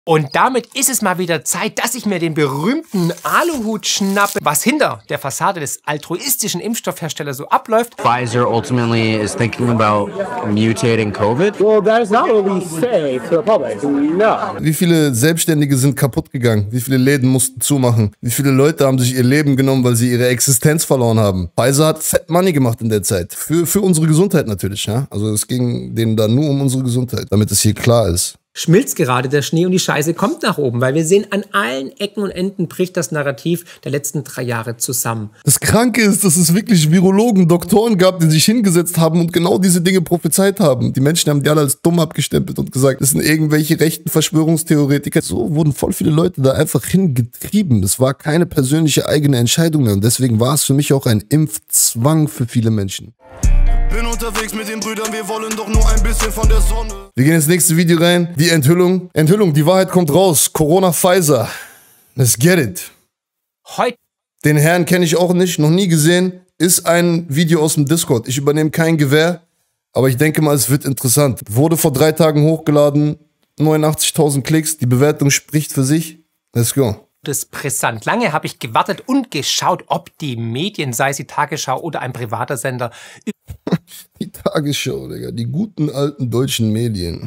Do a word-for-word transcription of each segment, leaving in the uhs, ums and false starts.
Und damit ist es mal wieder Zeit, dass ich mir den berühmten Aluhut schnappe. Was hinter der Fassade des altruistischen Impfstoffherstellers so abläuft. Pfizer ultimately is thinking about mutating COVID. Well, that is not what we say to the public. No. Wie viele Selbstständige sind kaputt gegangen? Wie viele Läden mussten zumachen? Wie viele Leute haben sich ihr Leben genommen, weil sie ihre Existenz verloren haben? Pfizer hat Fett Money gemacht in der Zeit. Für, für unsere Gesundheit natürlich, ja? Also es ging denen da nur um unsere Gesundheit, damit es hier klar ist. Schmilzt gerade der Schnee und die Scheiße kommt nach oben, weil wir sehen, an allen Ecken und Enden bricht das Narrativ der letzten drei Jahre zusammen. Das Kranke ist, dass es wirklich Virologen, Doktoren gab, die sich hingesetzt haben und genau diese Dinge prophezeit haben. Die Menschen haben die alle als dumm abgestempelt und gesagt, das sind irgendwelche rechten Verschwörungstheoretiker. So wurden voll viele Leute da einfach hingetrieben. Es war keine persönliche eigene Entscheidung mehr und deswegen war es für mich auch ein Impfzwang für viele Menschen. Bin unterwegs mit den Brüdern, wir wollen doch nur ein bisschen von der Sonne. Wir gehen ins nächste Video rein. Die Enthüllung. Enthüllung, die Wahrheit kommt raus. Corona Pfizer. Let's get it. Heute. Den Herrn kenne ich auch nicht, noch nie gesehen. Ist ein Video aus dem Discord. Ich übernehme kein Gewehr, aber ich denke mal, es wird interessant. Wurde vor drei Tagen hochgeladen. neunundachtzigtausend Klicks. Die Bewertung spricht für sich. Let's go. Das ist brisant. Lange habe ich gewartet und geschaut, ob die Medien, sei es die Tagesschau oder ein privater Sender, die Tagesschau, Digga, die guten alten deutschen Medien.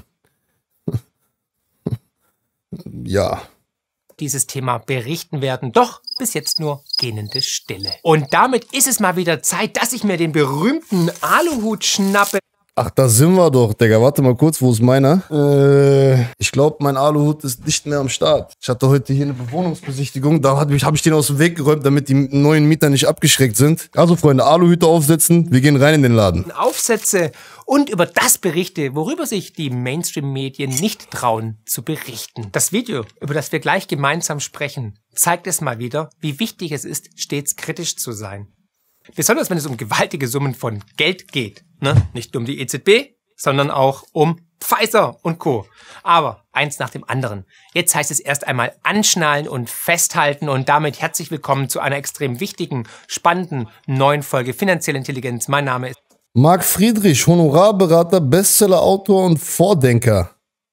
Ja. Dieses Thema berichten werden. Doch bis jetzt nur gähnende Stille. Und damit ist es mal wieder Zeit, dass ich mir den berühmten Aluhut schnappe. Ach, da sind wir doch, Digga. Warte mal kurz, wo ist meiner? Äh, ich glaube, mein Aluhut ist nicht mehr am Start. Ich hatte heute hier eine Bewohnungsbesichtigung. Da habe ich, hab ich den aus dem Weg geräumt, damit die neuen Mieter nicht abgeschreckt sind. Also, Freunde, Aluhüte aufsetzen. Wir gehen rein in den Laden. Aufsätze und über das berichte, worüber sich die Mainstream-Medien nicht trauen zu berichten. Das Video, über das wir gleich gemeinsam sprechen, zeigt es mal wieder, wie wichtig es ist, stets kritisch zu sein. Besonders wenn es um gewaltige Summen von Geld geht. Ne? Nicht nur um die E Z B, sondern auch um Pfizer und Co. Aber eins nach dem anderen. Jetzt heißt es erst einmal anschnallen und festhalten und damit herzlich willkommen zu einer extrem wichtigen, spannenden neuen Folge Finanzielle Intelligenz. Mein Name ist Marc Friedrich, Honorarberater, Bestsellerautor und Vordenker.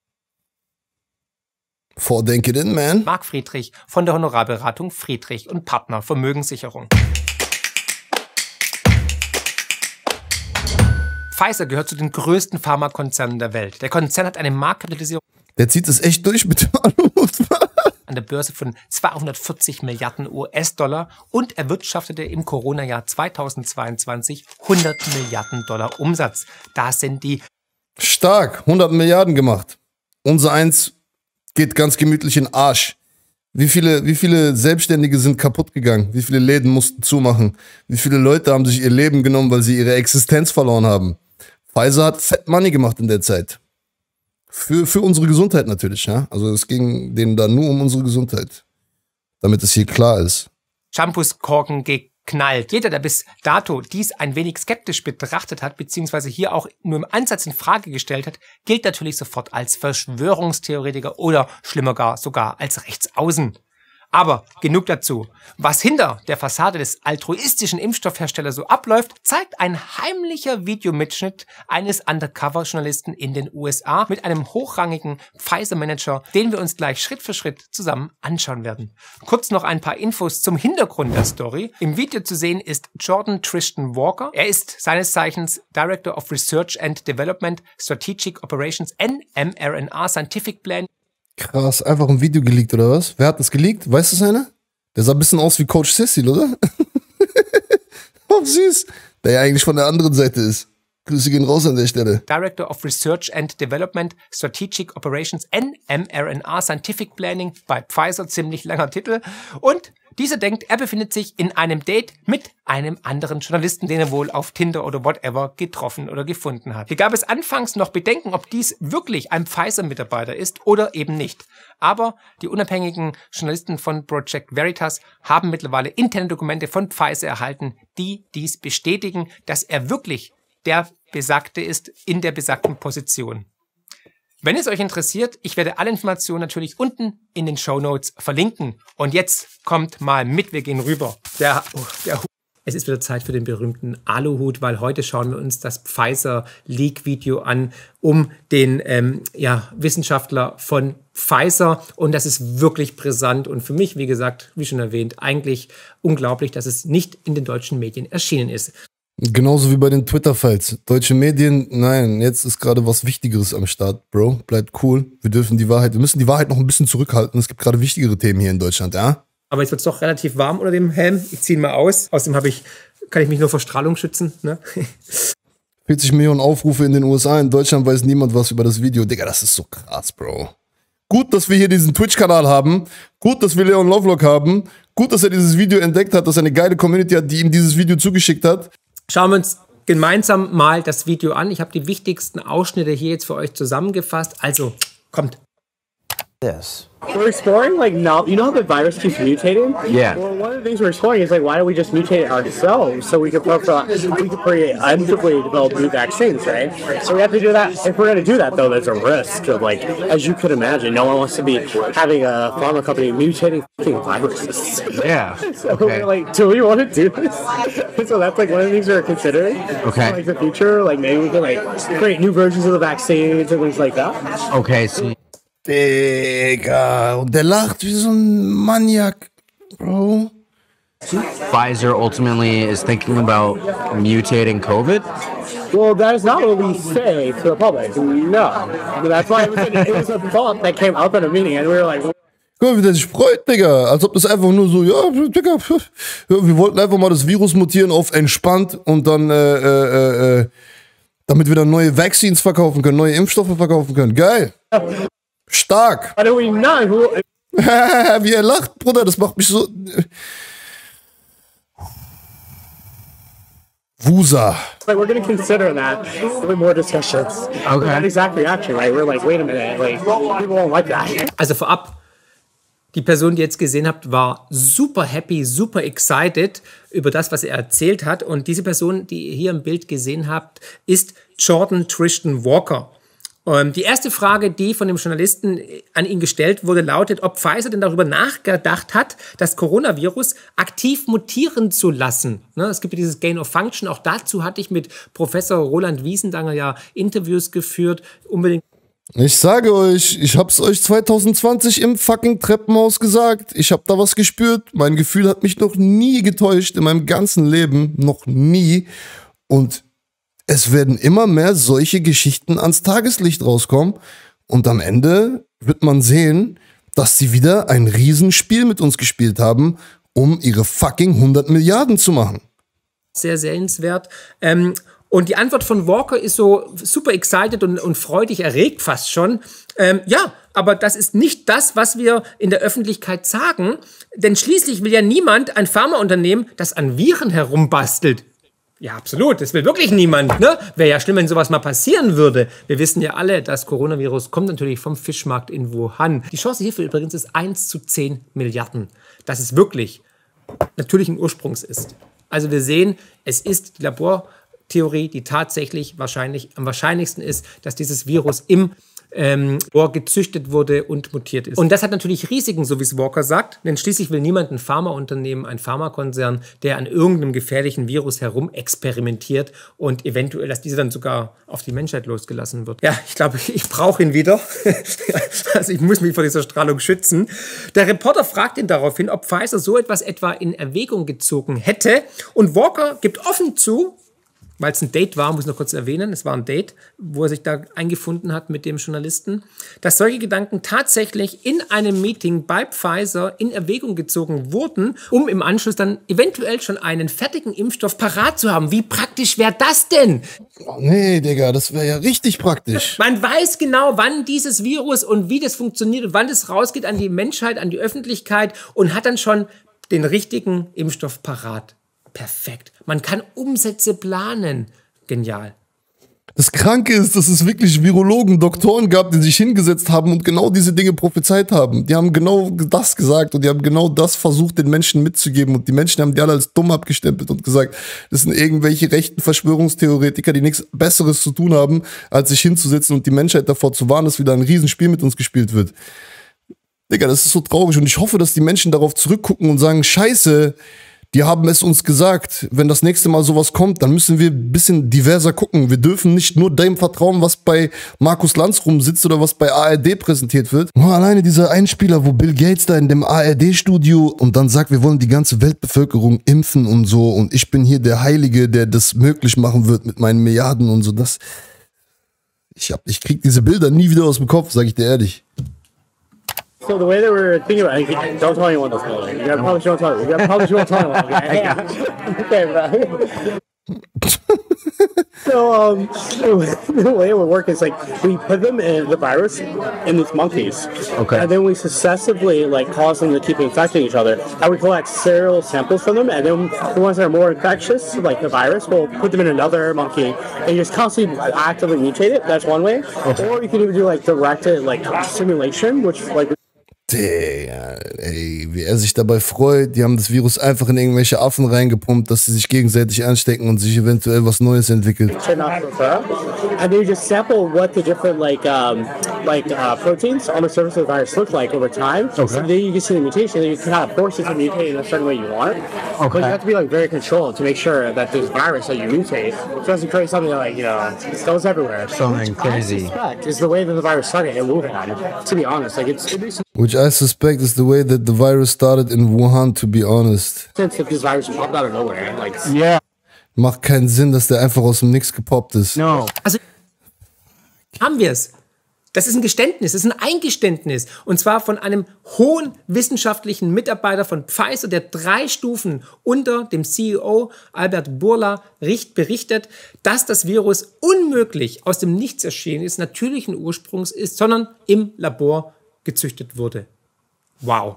Vordenkerin, man. Marc Friedrich von der Honorarberatung Friedrich und Partner Vermögenssicherung. Pfizer gehört zu den größten Pharmakonzernen der Welt. Der Konzern hat eine Marktkapitalisierung Der zieht es echt durch mit dem Aluhut. an der Börse von zweihundertvierzig Milliarden U S-Dollar und erwirtschaftete im Corona-Jahr zweitausendzweiundzwanzig hundert Milliarden Dollar Umsatz. Da sind die Stark, hundert Milliarden gemacht. Unser eins geht ganz gemütlich in den Arsch. Wie viele, wie viele Selbstständige sind kaputt gegangen? Wie viele Läden mussten zumachen? Wie viele Leute haben sich ihr Leben genommen, weil sie ihre Existenz verloren haben? Pfizer hat Fett Money gemacht in der Zeit. Für, für unsere Gesundheit natürlich, ja. Also es ging denen da nur um unsere Gesundheit. Damit es hier klar ist. Shampoos-Korken geknallt. Jeder, der bis dato dies ein wenig skeptisch betrachtet hat, beziehungsweise hier auch nur im Ansatz in Frage gestellt hat, gilt natürlich sofort als Verschwörungstheoretiker oder schlimmer gar sogar als Rechtsaußen. Aber genug dazu. Was hinter der Fassade des altruistischen Impfstoffherstellers so abläuft, zeigt ein heimlicher Videomitschnitt eines Undercover-Journalisten in den U S A mit einem hochrangigen Pfizer-Manager, den wir uns gleich Schritt für Schritt zusammen anschauen werden. Kurz noch ein paar Infos zum Hintergrund der Story. Im Video zu sehen ist Jordan Tristan Walker. Er ist seines Zeichens Director of Research and Development, Strategic Operations, N M R N A Scientific Plan. Krass, einfach ein Video geleakt, oder was? Wer hat das geleakt? Weißt du es einer? Der sah ein bisschen aus wie Coach Cecil, oder? Oh, süß. Der ja eigentlich von der anderen Seite ist. Grüße gehen raus an der Stelle. Director of Research and Development, Strategic Operations, N M R N A Scientific Planning bei Pfizer, ziemlich langer Titel. Und dieser denkt, er befindet sich in einem Date mit einem anderen Journalisten, den er wohl auf Tinder oder whatever getroffen oder gefunden hat. Hier gab es anfangs noch Bedenken, ob dies wirklich ein Pfizer-Mitarbeiter ist oder eben nicht. Aber die unabhängigen Journalisten von Project Veritas haben mittlerweile interne Dokumente von Pfizer erhalten, die dies bestätigen, dass er wirklich der Besagte ist in der besagten Position. Wenn es euch interessiert, ich werde alle Informationen natürlich unten in den Shownotes verlinken. Und jetzt kommt mal mit, wir gehen rüber. Der, oh, der Es ist wieder Zeit für den berühmten Aluhut, weil heute schauen wir uns das Pfizer-Leak-Video an, um den ähm, ja, Wissenschaftler von Pfizer. Und das ist wirklich brisant und für mich, wie gesagt, wie schon erwähnt, eigentlich unglaublich, dass es nicht in den deutschen Medien erschienen ist. Genauso wie bei den Twitter-Files. Deutsche Medien, nein, jetzt ist gerade was Wichtigeres am Start, Bro. Bleibt cool. Wir dürfen die Wahrheit, wir müssen die Wahrheit noch ein bisschen zurückhalten. Es gibt gerade wichtigere Themen hier in Deutschland, ja? Aber jetzt wird es doch relativ warm unter dem Helm. Ich ziehe ihn mal aus. Außerdem habe ich, kann ich mich nur vor Strahlung schützen. Ne? vierzig Millionen Aufrufe in den U S A. In Deutschland weiß niemand was über das Video. Digga, das ist so krass, Bro. Gut, dass wir hier diesen Twitch-Kanal haben. Gut, dass wir Leon Lovelock haben. Gut, dass er dieses Video entdeckt hat, dass er eine geile Community hat, die ihm dieses Video zugeschickt hat. Schauen wir uns gemeinsam mal das Video an. Ich habe die wichtigsten Ausschnitte hier jetzt für euch zusammengefasst. Also, kommt. This. We're exploring, like, now, you know how the virus keeps mutating? Yeah. Well, one of the things we're exploring is, like, why don't we just mutate it ourselves so we could, we could create unfavorably develop new vaccines, right? So we have to do that. If we're going to do that, though, there's a risk of, like, as you could imagine, no one wants to be having a pharma company mutating fucking viruses. Yeah. So Okay. we're like, do we want to do this? So that's, like, one of the things we're considering. Okay. For, like, the future, like, maybe we can, like, create new versions of the vaccines and things like that. Okay, so Digga, und der lacht wie so ein Maniak, Bro. Pfizer ultimately is thinking about mutating COVID? Well, that is not what we say to the public. No. That's why it was, a, it was a thought that came up in a meeting, and we were like, Guck mal, wie der sich freut, Digga. Als ob das einfach nur so, ja, Digga, wir wollten einfach mal das Virus mutieren auf entspannt und dann, äh, äh, äh, damit wir dann neue Vaccines verkaufen können, neue Impfstoffe verkaufen können. Geil. Stark. how do we not? Who, Wie er lacht, Bruder, das macht mich so. Wusa. like, we're going to consider that with more discussions. Okay. That exact reaction, right? We're like, wait a minute, like, people won't like that. Also vorab, die Person, die ihr jetzt gesehen habt, war super happy, super excited über das, was er erzählt hat. Und diese Person, die ihr hier im Bild gesehen habt, ist Jordan Tristan Walker. Ähm, die erste Frage, die von dem Journalisten an ihn gestellt wurde, lautet, ob Pfizer denn darüber nachgedacht hat, das Coronavirus aktiv mutieren zu lassen. Ne, es gibt ja dieses Gain of Function. Auch dazu hatte ich mit Professor Roland Wiesendanger ja Interviews geführt. Unbedingt. Ich sage euch, ich hab's euch zwanzig zwanzig im fucking Treppenhaus gesagt. Ich hab da was gespürt. Mein Gefühl hat mich noch nie getäuscht in meinem ganzen Leben. Noch nie. Und es werden immer mehr solche Geschichten ans Tageslicht rauskommen. Und am Ende wird man sehen, dass sie wieder ein Riesenspiel mit uns gespielt haben, um ihre fucking hundert Milliarden zu machen. Sehr sehenswert. Ähm, und die Antwort von Walker ist so super excited und, und freudig erregt fast schon. Ähm, ja, aber das ist nicht das, was wir in der Öffentlichkeit sagen. Denn schließlich will ja niemand ein Pharmaunternehmen, das an Viren herumbastelt. Ja, absolut. Das will wirklich niemand. Ne? Wäre ja schlimm, wenn sowas mal passieren würde. Wir wissen ja alle, das Coronavirus kommt natürlich vom Fischmarkt in Wuhan. Die Chance hierfür übrigens ist eins zu zehn Milliarden. Dass es wirklich natürlichen Ursprungs ist. Also wir sehen, es ist die Labortheorie, die tatsächlich wahrscheinlich am wahrscheinlichsten ist, dass dieses Virus im ähm, Labor gezüchtet wurde und mutiert ist. Und das hat natürlich Risiken, so wie es Walker sagt, denn schließlich will niemand ein Pharmaunternehmen, ein Pharmakonzern, der an irgendeinem gefährlichen Virus herum experimentiert und eventuell, dass diese dann sogar auf die Menschheit losgelassen wird. Ja, ich glaube, ich brauche ihn wieder. Also ich muss mich vor dieser Strahlung schützen. Der Reporter fragt ihn daraufhin, ob Pfizer so etwas etwa in Erwägung gezogen hätte. Und Walker gibt offen zu, weil es ein Date war, muss ich noch kurz erwähnen, es war ein Date, wo er sich da eingefunden hat mit dem Journalisten, dass solche Gedanken tatsächlich in einem Meeting bei Pfizer in Erwägung gezogen wurden, um im Anschluss dann eventuell schon einen fertigen Impfstoff parat zu haben. Wie praktisch wäre das denn? Oh nee, Digga, das wäre ja richtig praktisch. Man weiß genau, wann dieses Virus und wie das funktioniert und wann es rausgeht an die Menschheit, an die Öffentlichkeit und hat dann schon den richtigen Impfstoff parat. Perfekt. Man kann Umsätze planen. Genial. Das Kranke ist, dass es wirklich Virologen, Doktoren gab, die sich hingesetzt haben und genau diese Dinge prophezeit haben. Die haben genau das gesagt und die haben genau das versucht, den Menschen mitzugeben. Und die Menschen haben die alle als dumm abgestempelt und gesagt, das sind irgendwelche rechten Verschwörungstheoretiker, die nichts Besseres zu tun haben, als sich hinzusetzen und die Menschheit davor zu warnen, dass wieder ein Riesenspiel mit uns gespielt wird. Digga, das ist so traurig und ich hoffe, dass die Menschen darauf zurückgucken und sagen, scheiße, Die haben es uns gesagt, wenn das nächste Mal sowas kommt, dann müssen wir ein bisschen diverser gucken. Wir dürfen nicht nur dem vertrauen, was bei Markus Lanz rumsitzt oder was bei A R D präsentiert wird. Oh, alleine dieser Einspieler, wo Bill Gates da in dem A R D-Studio und dann sagt, wir wollen die ganze Weltbevölkerung impfen und so und ich bin hier der Heilige, der das möglich machen wird mit meinen Milliarden und so. Das, ich, hab, ich krieg diese Bilder nie wieder aus dem Kopf, sag ich dir ehrlich. So the way that we're thinking about it, don't tell anyone this building. You gotta probably don't tell. You gotta probably don't tell anyone. Okay, yeah. Okay, bro. So um, the way it would work is like we put them in the virus in these monkeys, Okay. and then we successively like cause them to keep infecting each other. And we collect serial samples from them, and then the ones that are more infectious, like the virus, we'll put them in another monkey and just constantly actively mutate it. That's one way. Okay. Or you can even do like directed like simulation, which like. Digga, ey, wie er sich dabei freut, die haben das Virus einfach in irgendwelche Affen reingepumpt, dass sie sich gegenseitig anstecken und sich eventuell was Neues entwickelt. And then you just sample what the different like um, like uh, proteins on the surface of the virus look like over time. Okay. So then you can see the mutation, and you can kind of force it to mutate in a certain way you want. Okay. But you have to be like very controlled to make sure that this virus that you mutate doesn't create something that like you know goes everywhere. Something crazy. Is the way that the virus started in Wuhan. To be honest, like it's. it's Which I suspect is the way that the virus started in Wuhan, to be honest. Since if this virus popped out of nowhere, like Yeah. Macht keinen Sinn, dass der einfach aus dem Nix gepoppt ist. No. Also haben wir es. Das ist ein Geständnis, das ist ein Eingeständnis. Und zwar von einem hohen wissenschaftlichen Mitarbeiter von Pfizer, der drei Stufen unter dem C E O Albert Bourla berichtet, dass das Virus unmöglich aus dem Nichts erschienen ist, natürlichen Ursprungs ist, sondern im Labor gezüchtet wurde. Wow.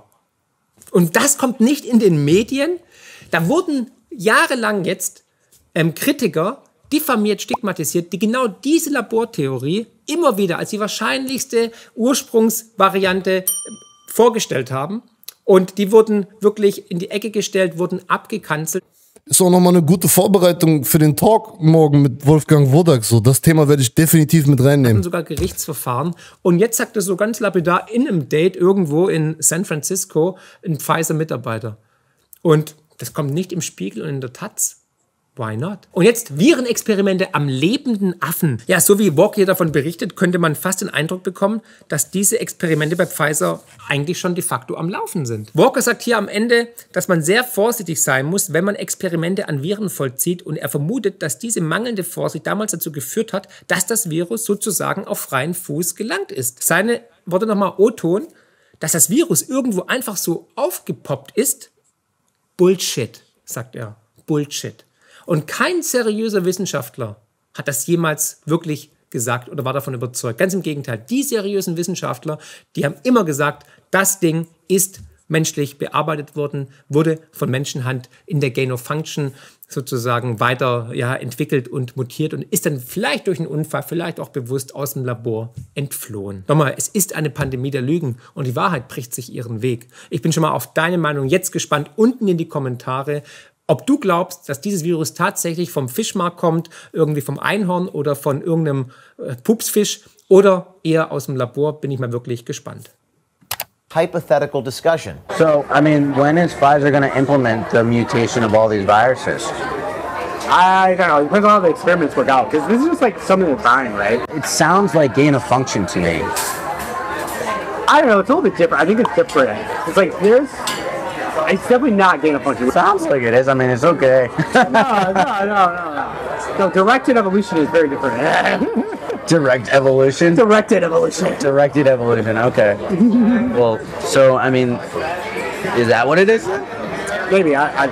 Und das kommt nicht in den Medien. Da wurden jahrelang jetzt ähm, Kritiker diffamiert, stigmatisiert, die genau diese Labortheorie immer wieder als die wahrscheinlichste Ursprungsvariante vorgestellt haben. Und die wurden wirklich in die Ecke gestellt, wurden abgekanzelt. Ist auch nochmal eine gute Vorbereitung für den Talk morgen mit Wolfgang Wodak. So, das Thema werde ich definitiv mit reinnehmen. Sogar Gerichtsverfahren. Und jetzt sagt er so ganz lapidar in einem Date irgendwo in San Francisco ein Pfizer-Mitarbeiter. Und das kommt nicht im Spiegel und in der Taz. Why not? Und jetzt Virenexperimente am lebenden Affen. Ja, so wie Walk hier davon berichtet, könnte man fast den Eindruck bekommen, dass diese Experimente bei Pfizer eigentlich schon de facto am Laufen sind. Walker sagt hier am Ende, dass man sehr vorsichtig sein muss, wenn man Experimente an Viren vollzieht, und er vermutet, dass diese mangelnde Vorsicht damals dazu geführt hat, dass das Virus sozusagen auf freien Fuß gelangt ist. Seine Worte nochmal O-Ton, dass das Virus irgendwo einfach so aufgepoppt ist. Bullshit, sagt er. Bullshit. Und kein seriöser Wissenschaftler hat das jemals wirklich gesagt oder war davon überzeugt. Ganz im Gegenteil, die seriösen Wissenschaftler, die haben immer gesagt, das Ding ist menschlich bearbeitet worden, wurde von Menschenhand in der Gain of Function sozusagen weiter ja, entwickelt und mutiert und ist dann vielleicht durch einen Unfall, vielleicht auch bewusst aus dem Labor entflohen. Nochmal, es ist eine Pandemie der Lügen und die Wahrheit bricht sich ihren Weg. Ich bin schon mal auf deine Meinung jetzt gespannt, unten in die Kommentare, ob du glaubst, dass dieses Virus tatsächlich vom Fischmarkt kommt, irgendwie vom Einhorn oder von irgendeinem äh, Pupsfisch oder eher aus dem Labor, bin ich mal wirklich gespannt. Hypothetical discussion. So, I mean, when is Pfizer going to implement the mutation of all these viruses? I don't know. It depends on how the experiments work out. Because this is just like something that's dying, right? It sounds like gain of function to me. I don't know. It's a little bit different. I think it's different. It's like there's... It's definitely not gain of function. Sounds like it is. I mean, it's okay. no, no, no, no, no. No, directed evolution is very different. Direct evolution? Directed evolution. Directed evolution, okay. Well, so, I mean, is that what it is? Maybe, I,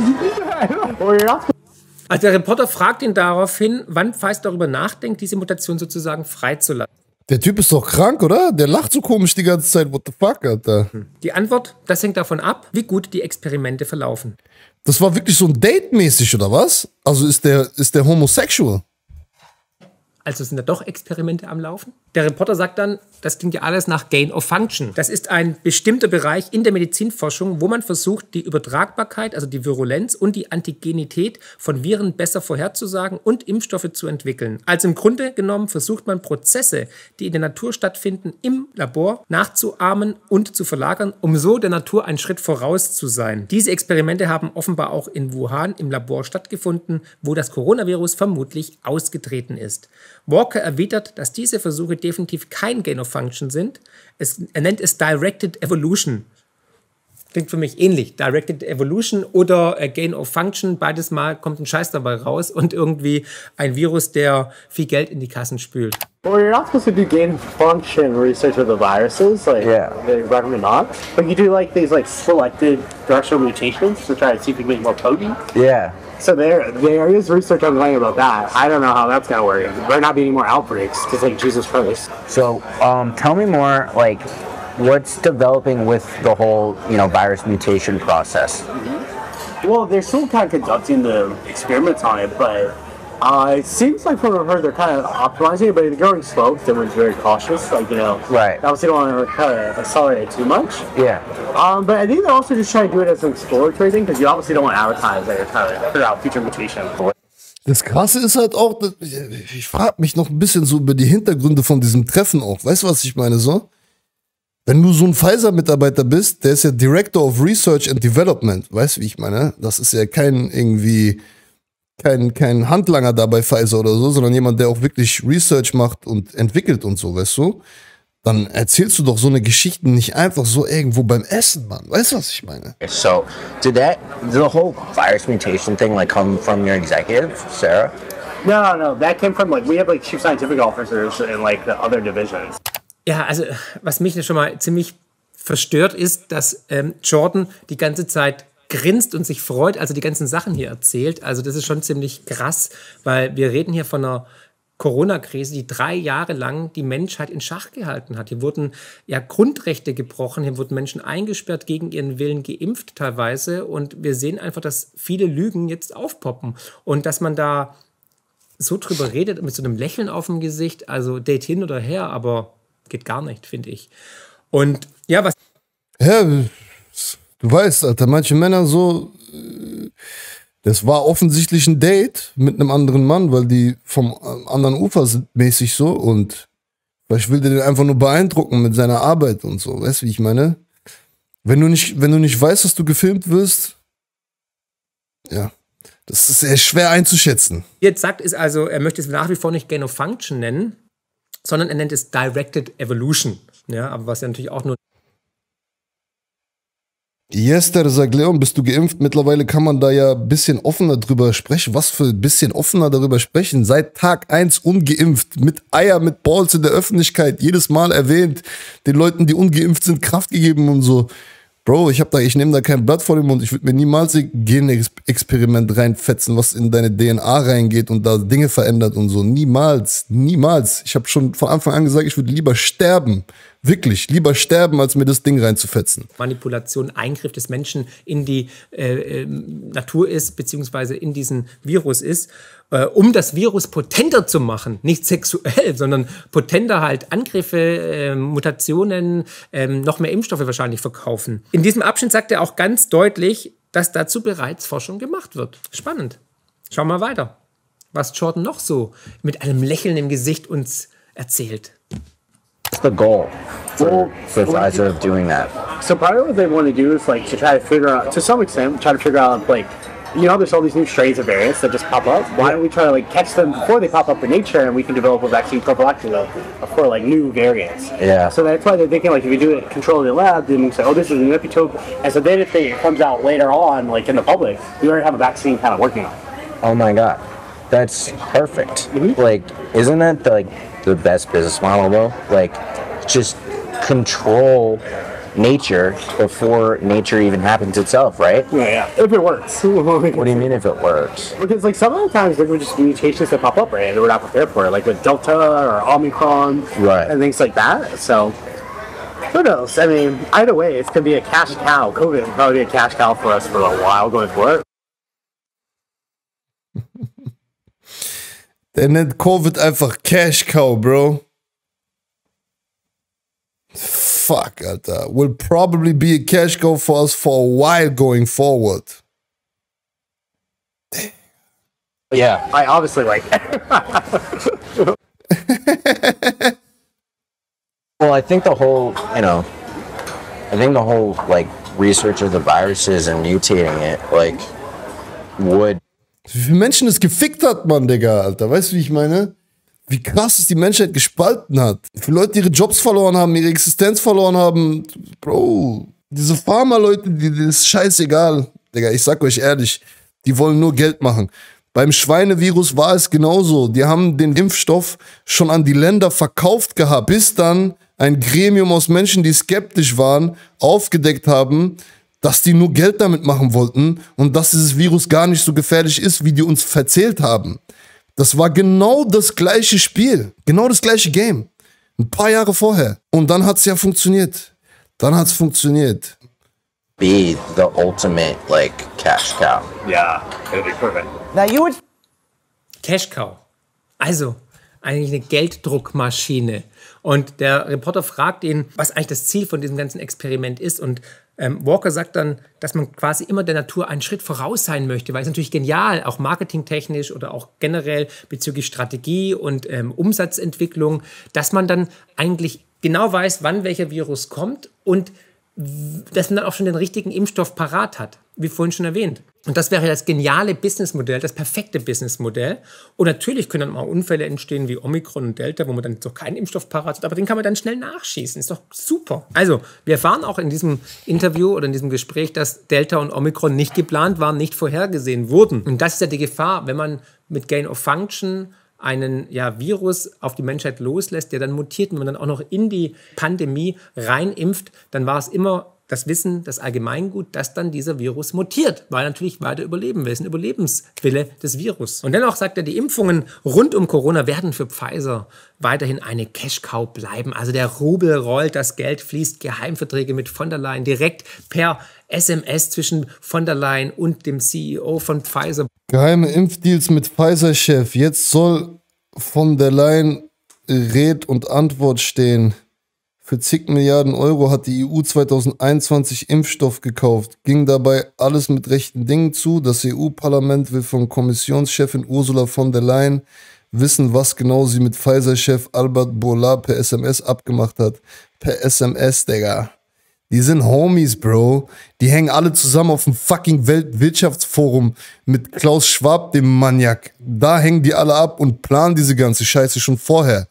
I or you're not. Also der Reporter fragt ihn daraufhin, wann Pfizer darüber nachdenkt, diese Mutation sozusagen freizulassen. Der Typ ist doch krank, oder? Der lacht so komisch die ganze Zeit. What the fuck, Alter? Die Antwort, das hängt davon ab, wie gut die Experimente verlaufen. Das war wirklich so ein Date-mäßig, oder was? Also ist der, ist der homosexual? Also sind da doch Experimente am Laufen? Der Reporter sagt dann, das klingt ja alles nach Gain of Function. Das ist ein bestimmter Bereich in der Medizinforschung, wo man versucht, die Übertragbarkeit, also die Virulenz und die Antigenität von Viren besser vorherzusagen und Impfstoffe zu entwickeln. Also im Grunde genommen versucht man Prozesse, die in der Natur stattfinden, im Labor nachzuahmen und zu verlagern, um so der Natur einen Schritt voraus zu sein. Diese Experimente haben offenbar auch in Wuhan im Labor stattgefunden, wo das Coronavirus vermutlich ausgetreten ist. Walker erwidert, dass diese Versuche definitiv kein Gain of Function sind. Es, er nennt es Directed Evolution. Klingt für mich ähnlich. Directed Evolution oder äh, Gain of Function. Beides Mal kommt ein Scheiß dabei raus und irgendwie ein Virus, der viel Geld in die Kassen spült. Well, you're not supposed to do gain function research with the viruses, like Yeah. they recommend not. But you do like these like selected directional mutations to try to see if you can make more potent. Yeah. So there, there is research ongoing about that. I don't know how that's gonna work. There might not be any more outbreaks, just like Jesus Christ. So, um, tell me more, like, what's developing with the whole, you know, virus mutation process? Well, they're still kind of conducting the experiments on it, but uh, it seems like from what I've heard, they're kind of optimizing it, but they're going slow. Everyone's very cautious, like, you know. Right. Obviously, don't want to kind of accelerate it too much. Yeah. Um, but I think they're also just trying to do it as an exploratory thing, because you obviously don't want to advertise that you're trying to figure out future mutation. Das Krasse ist halt auch, dass- ich frage mich noch ein bisschen so über die Hintergründe von diesem Treffen auch. Weißt du, was ich meine so? Wenn du so ein Pfizer-Mitarbeiter bist, der ist ja Director of Research and Development. Weißt du, wie ich meine? Das ist ja kein irgendwie, kein, kein Handlanger da bei Pfizer oder so, sondern jemand, der auch wirklich Research macht und entwickelt und so, weißt du? Dann erzählst du doch so eine Geschichte nicht einfach so irgendwo beim Essen, Mann. Weißt du, was ich meine? So, did that, the whole virus mutation thing, like, come from your executive, Sarah? No, no, no. That came from, like, we have, like, chief scientific officers in, like, the other divisions. Ja, also was mich schon mal ziemlich verstört ist, dass ähm, Jordan die ganze Zeit grinst und sich freut, als er die ganzen Sachen hier erzählt. Also das ist schon ziemlich krass, weil wir reden hier von einer Corona-Krise, die drei Jahre lang die Menschheit in Schach gehalten hat. Hier wurden ja Grundrechte gebrochen, hier wurden Menschen eingesperrt, gegen ihren Willen geimpft teilweise. Und wir sehen einfach, dass viele Lügen jetzt aufpoppen. Und dass man da so drüber redet, mit so einem Lächeln auf dem Gesicht, also Date hin oder her, aber geht gar nicht, finde ich. Und ja, was Ja, du weißt, Alter, manche Männer so, äh, das war offensichtlich ein Date mit einem anderen Mann, weil die vom äh, anderen Ufer sind mäßig so und vielleicht will der den einfach nur beeindrucken mit seiner Arbeit und so, weißt du, wie ich meine? Wenn du nicht, wenn du nicht weißt, dass du gefilmt wirst, ja, das ist sehr schwer einzuschätzen. jetzt sagt, ist also, er möchte es nach wie vor nicht Gain of Function nennen, sondern er nennt es Directed Evolution. Ja, aber was ja natürlich auch nur Jester sagt, Leon, bist du geimpft? Mittlerweile kann man da ja ein bisschen offener drüber sprechen. Was für ein bisschen offener darüber sprechen? Seit Tag eins ungeimpft, mit Eier, mit Balls in der Öffentlichkeit, jedes Mal erwähnt, den Leuten, die ungeimpft sind, Kraft gegeben und so. Bro, ich hab da, ich nehme da kein Blatt vor den Mund. Ich würde mir niemals ein Genexperiment reinfetzen, was in deine D N A reingeht und da Dinge verändert und so. Niemals, niemals. Ich habe schon von Anfang an gesagt, ich würde lieber sterben. Wirklich, lieber sterben, als mir das Ding reinzufetzen. Manipulation, Eingriff des Menschen in die äh, äh, Natur ist, beziehungsweise in diesen Virus ist, äh, um das Virus potenter zu machen. Nicht sexuell, sondern potenter halt Angriffe, äh, Mutationen, äh, noch mehr Impfstoffe wahrscheinlich verkaufen. In diesem Abschnitt sagt er auch ganz deutlich, dass dazu bereits Forschung gemacht wird. Spannend. Schauen wir mal weiter, was Jordan noch so mit einem Lächeln im Gesicht uns erzählt. What's the goal for, for Pfizer of doing that? So part of what they want to do is like to try to figure out, to some extent, try to figure out like, you know, there's all these new strains of variants that just pop up. Why don't we try to like catch them before they pop up in nature, and we can develop a vaccine prophylactically for like new variants. Yeah. So that's why they're thinking like if you do it control in the lab, then we say, oh, this is a new epitope, and so then if they, it comes out later on, like in the public, we already have a vaccine kind of working on it. Oh my god, that's perfect. Mhm. Like, isn't that the, like the best business model though? Like, just control nature before nature even happens itself, right? Yeah, yeah. If it works. What do you mean if it works? Because like some of the times there were just mutations that pop up, right? And we're not prepared for it, like with Delta or Omicron, Right. and things like that. So who knows? I mean, either way, it's gonna be a cash cow. COVID will probably be a cash cow for us for a while going forward. Der nennt Covid einfach Cash Cow, Bro. fuck, Alter, will probably be a cash cow for us for a while going forward. Yeah, I obviously like Well, I think the whole, you know, I think the whole, like, research of the viruses and mutating it, like, would... Wie viele Menschen es gefickt hat, Mann, Digga, Alter. Weißt du, wie ich meine? Wie krass es die Menschheit gespalten hat. Wie viele Leute ihre Jobs verloren haben, ihre Existenz verloren haben. Bro, diese Pharma-Leute, die, die ist scheißegal. Digga, ich sag euch ehrlich, die wollen nur Geld machen. Beim Schweinevirus war es genauso. Die haben den Impfstoff schon an die Länder verkauft gehabt, bis dann ein Gremium aus Menschen, die skeptisch waren, aufgedeckt haben, dass die nur Geld damit machen wollten und dass dieses Virus gar nicht so gefährlich ist, wie die uns erzählt haben. Das war genau das gleiche Spiel, genau das gleiche Game. Ein paar Jahre vorher. Und dann hat es ja funktioniert. Dann hat es funktioniert. Be the ultimate, like, cash cow. yeah, it'll be perfect. Now, you would Cash Cow. Also eigentlich eine Gelddruckmaschine. Und der Reporter fragt ihn, was eigentlich das Ziel von diesem ganzen Experiment ist. Und ähm, Walker sagt dann, dass man quasi immer der Natur einen Schritt voraus sein möchte, weil es natürlich genial, auch marketingtechnisch oder auch generell bezüglich Strategie und ähm, Umsatzentwicklung, dass man dann eigentlich genau weiß, wann welcher Virus kommt und dass man dann auch schon den richtigen Impfstoff parat hat, wie vorhin schon erwähnt. Und das wäre das geniale Businessmodell, das perfekte Businessmodell. Und natürlich können dann auch Unfälle entstehen wie Omikron und Delta, wo man dann doch keinen Impfstoff parat hat, aber den kann man dann schnell nachschießen. Ist doch super. Also, wir erfahren auch in diesem Interview oder in diesem Gespräch, dass Delta und Omikron nicht geplant waren, nicht vorhergesehen wurden. Und das ist ja die Gefahr, wenn man mit Gain of Function einen ja, Virus auf die Menschheit loslässt, der dann mutiert, wenn man dann auch noch in die Pandemie reinimpft, dann war es immer das Wissen, das Allgemeingut, dass dann dieser Virus mutiert, weil er natürlich weiter überleben will. Es ist ein Überlebenswille des Virus. Und dennoch sagt er, die Impfungen rund um Corona werden für Pfizer weiterhin eine Cash-Cow bleiben. Also der Rubel rollt, das Geld fließt, Geheimverträge mit von der Leyen direkt per S M S zwischen von der Leyen und dem C E O von Pfizer. Geheime Impfdeals mit Pfizer-Chef. Jetzt soll von der Leyen Red und Antwort stehen. Für zig Milliarden Euro hat die E U zwanzig einundzwanzig Impfstoff gekauft. Ging dabei alles mit rechten Dingen zu. Das E U-Parlament will von Kommissionschefin Ursula von der Leyen wissen, was genau sie mit Pfizer-Chef Albert Bourla per S M S abgemacht hat. Per S M S, Digga. Die sind Homies, Bro. Die hängen alle zusammen auf dem fucking Weltwirtschaftsforum mit Klaus Schwab, dem Maniak. Da hängen die alle ab und planen diese ganze Scheiße schon vorher.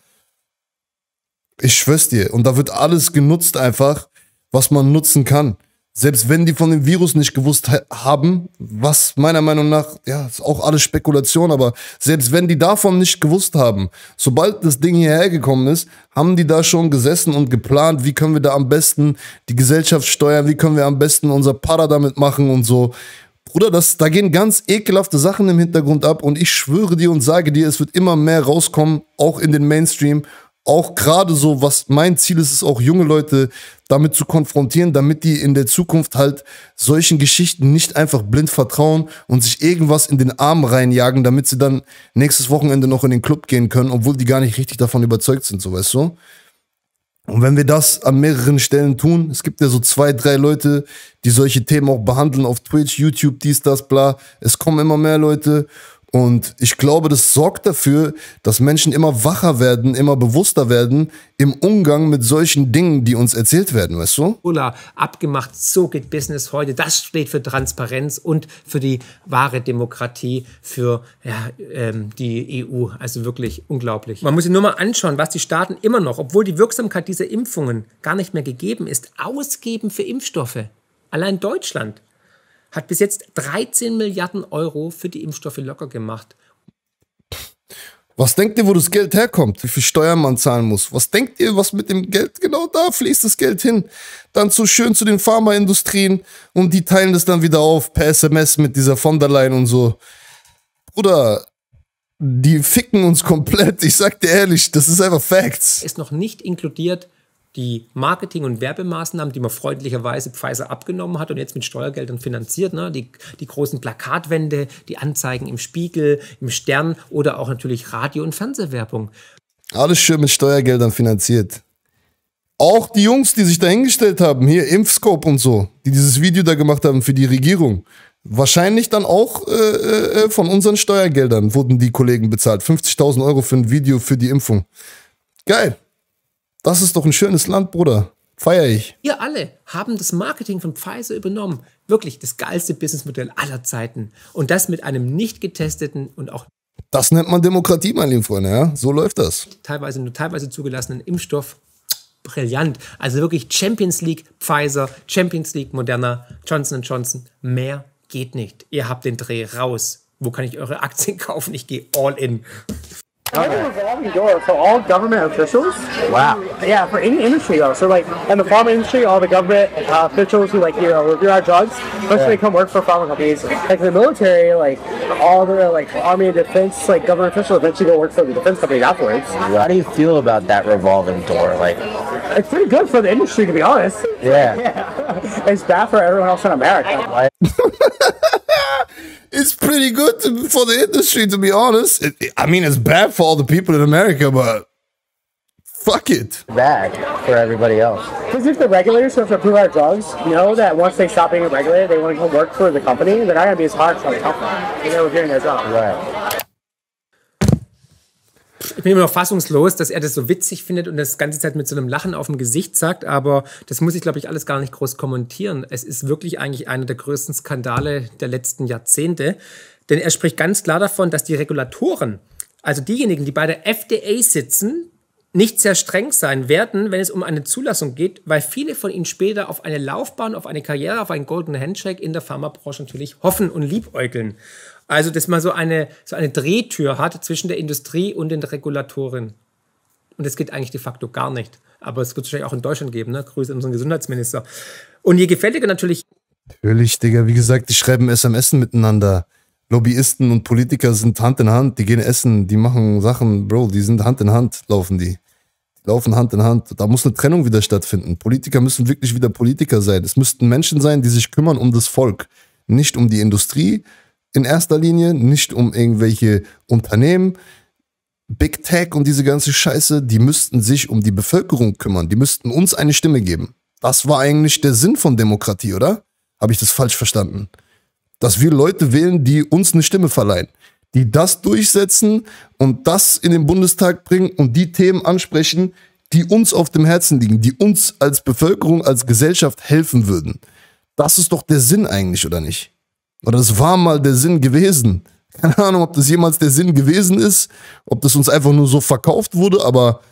Ich schwör's dir. Und da wird alles genutzt einfach, was man nutzen kann. Selbst wenn die von dem Virus nicht gewusst ha- haben, was meiner Meinung nach, ja, ist auch alles Spekulation, aber selbst wenn die davon nicht gewusst haben, sobald das Ding hierher gekommen ist, haben die da schon gesessen und geplant, wie können wir da am besten die Gesellschaft steuern, wie können wir am besten unser Para damit machen und so. Bruder, das, da gehen ganz ekelhafte Sachen im Hintergrund ab und ich schwöre dir und sage dir, es wird immer mehr rauskommen, auch in den Mainstream. Auch gerade so, was mein Ziel ist, ist auch junge Leute damit zu konfrontieren, damit die in der Zukunft halt solchen Geschichten nicht einfach blind vertrauen und sich irgendwas in den Arm reinjagen, damit sie dann nächstes Wochenende noch in den Club gehen können, obwohl die gar nicht richtig davon überzeugt sind, so weißt du. Und wenn wir das an mehreren Stellen tun, es gibt ja so zwei, drei Leute, die solche Themen auch behandeln auf Twitch, YouTube, dies, das, bla. Es kommen immer mehr Leute. Und ich glaube, das sorgt dafür, dass Menschen immer wacher werden, immer bewusster werden im Umgang mit solchen Dingen, die uns erzählt werden, weißt du? Ursula abgemacht, so geht Business heute. Das steht für Transparenz und für die wahre Demokratie, für ja, ähm, die E U. Also wirklich unglaublich. Man muss sich nur mal anschauen, was die Staaten immer noch, obwohl die Wirksamkeit dieser Impfungen gar nicht mehr gegeben ist, ausgeben für Impfstoffe. Allein Deutschland hat bis jetzt dreizehn Milliarden Euro für die Impfstoffe locker gemacht. Was denkt ihr, wo das Geld herkommt? Wie viel Steuern man zahlen muss? Was denkt ihr, was mit dem Geld, genau da fließt das Geld hin? Dann so schön zu den Pharmaindustrien und die teilen das dann wieder auf per S M S mit dieser von der Leyen und so. Bruder, die ficken uns komplett. Ich sag dir ehrlich, das ist einfach Facts. Ist noch nicht inkludiert die Marketing- und Werbemaßnahmen, die man freundlicherweise Pfizer abgenommen hat und jetzt mit Steuergeldern finanziert. Ne? Die, die großen Plakatwände, die Anzeigen im Spiegel, im Stern oder auch natürlich Radio- und Fernsehwerbung. Alles schön mit Steuergeldern finanziert. Auch die Jungs, die sich da hingestellt haben, hier Impfscope und so, die dieses Video da gemacht haben für die Regierung, wahrscheinlich dann auch äh, äh, von unseren Steuergeldern wurden die Kollegen bezahlt. fünfzigtausend Euro für ein Video für die Impfung. Geil. Das ist doch ein schönes Land, Bruder. Feier ich. Wir alle haben das Marketing von Pfizer übernommen. Wirklich das geilste Businessmodell aller Zeiten. Und das mit einem nicht getesteten und auch Das nennt man Demokratie, mein lieben Freunde. Ja? So läuft das. teilweise nur teilweise zugelassenen Impfstoff. Brillant. Also wirklich Champions League Pfizer, Champions League Moderna, Johnson and Johnson. Mehr geht nicht. Ihr habt den Dreh raus. Wo kann ich eure Aktien kaufen? Ich gehe all in. Like a revolving door for all government officials. Wow. Yeah, for any industry though. So like in the pharma industry, all the government uh, officials who like you know review our drugs, eventually come work for pharma companies. Like in the military, like all the like army and defense, like government officials eventually go work for the defense companies afterwards. How do you feel about that revolving door? Like, It's pretty good for the industry, to be honest. yeah. Yeah. It's bad for everyone else in America. It's pretty good to, for the industry, to be honest. It, I mean, it's bad for all the people in America, but fuck it. Bad for everybody else. Because if the regulators who have to approve our drugs know that once they stop being regulated, they want to go work for the company, they're not going to be as hard for the company. They're reviewing their drugs. Right. Ich bin immer noch fassungslos, dass er das so witzig findet und das ganze Zeit mit so einem Lachen auf dem Gesicht sagt, aber das muss ich, glaube ich, alles gar nicht groß kommentieren. Es ist wirklich eigentlich einer der größten Skandale der letzten Jahrzehnte, denn er spricht ganz klar davon, dass die Regulatoren, also diejenigen, die bei der F D A sitzen, nicht sehr streng sein werden, wenn es um eine Zulassung geht, weil viele von ihnen später auf eine Laufbahn, auf eine Karriere, auf einen Golden Handshake in der Pharmabranche natürlich hoffen und liebäugeln. Also, dass man so eine, so eine Drehtür hat zwischen der Industrie und den Regulatoren. Und das geht eigentlich de facto gar nicht. Aber es wird es wahrscheinlich auch in Deutschland geben, ne? Grüße an unseren Gesundheitsminister. Und je gefälliger natürlich... Natürlich, Digga. Wie gesagt, die schreiben S M S miteinander. Lobbyisten und Politiker sind Hand in Hand. Die gehen essen, die machen Sachen. Bro, die sind Hand in Hand, laufen die. Die laufen Hand in Hand. Da muss eine Trennung wieder stattfinden. Politiker müssen wirklich wieder Politiker sein. Es müssten Menschen sein, die sich kümmern um das Volk. Nicht um die Industrie in erster Linie, nicht um irgendwelche Unternehmen, Big Tech und diese ganze Scheiße, die müssten sich um die Bevölkerung kümmern, die müssten uns eine Stimme geben. Das war eigentlich der Sinn von Demokratie, oder? Habe ich das falsch verstanden? Dass wir Leute wählen, die uns eine Stimme verleihen, die das durchsetzen und das in den Bundestag bringen und die Themen ansprechen, die uns auf dem Herzen liegen, die uns als Bevölkerung, als Gesellschaft helfen würden. Das ist doch der Sinn eigentlich, oder nicht? Oder das war mal der Sinn gewesen. Keine Ahnung, ob das jemals der Sinn gewesen ist, ob das uns einfach nur so verkauft wurde, aber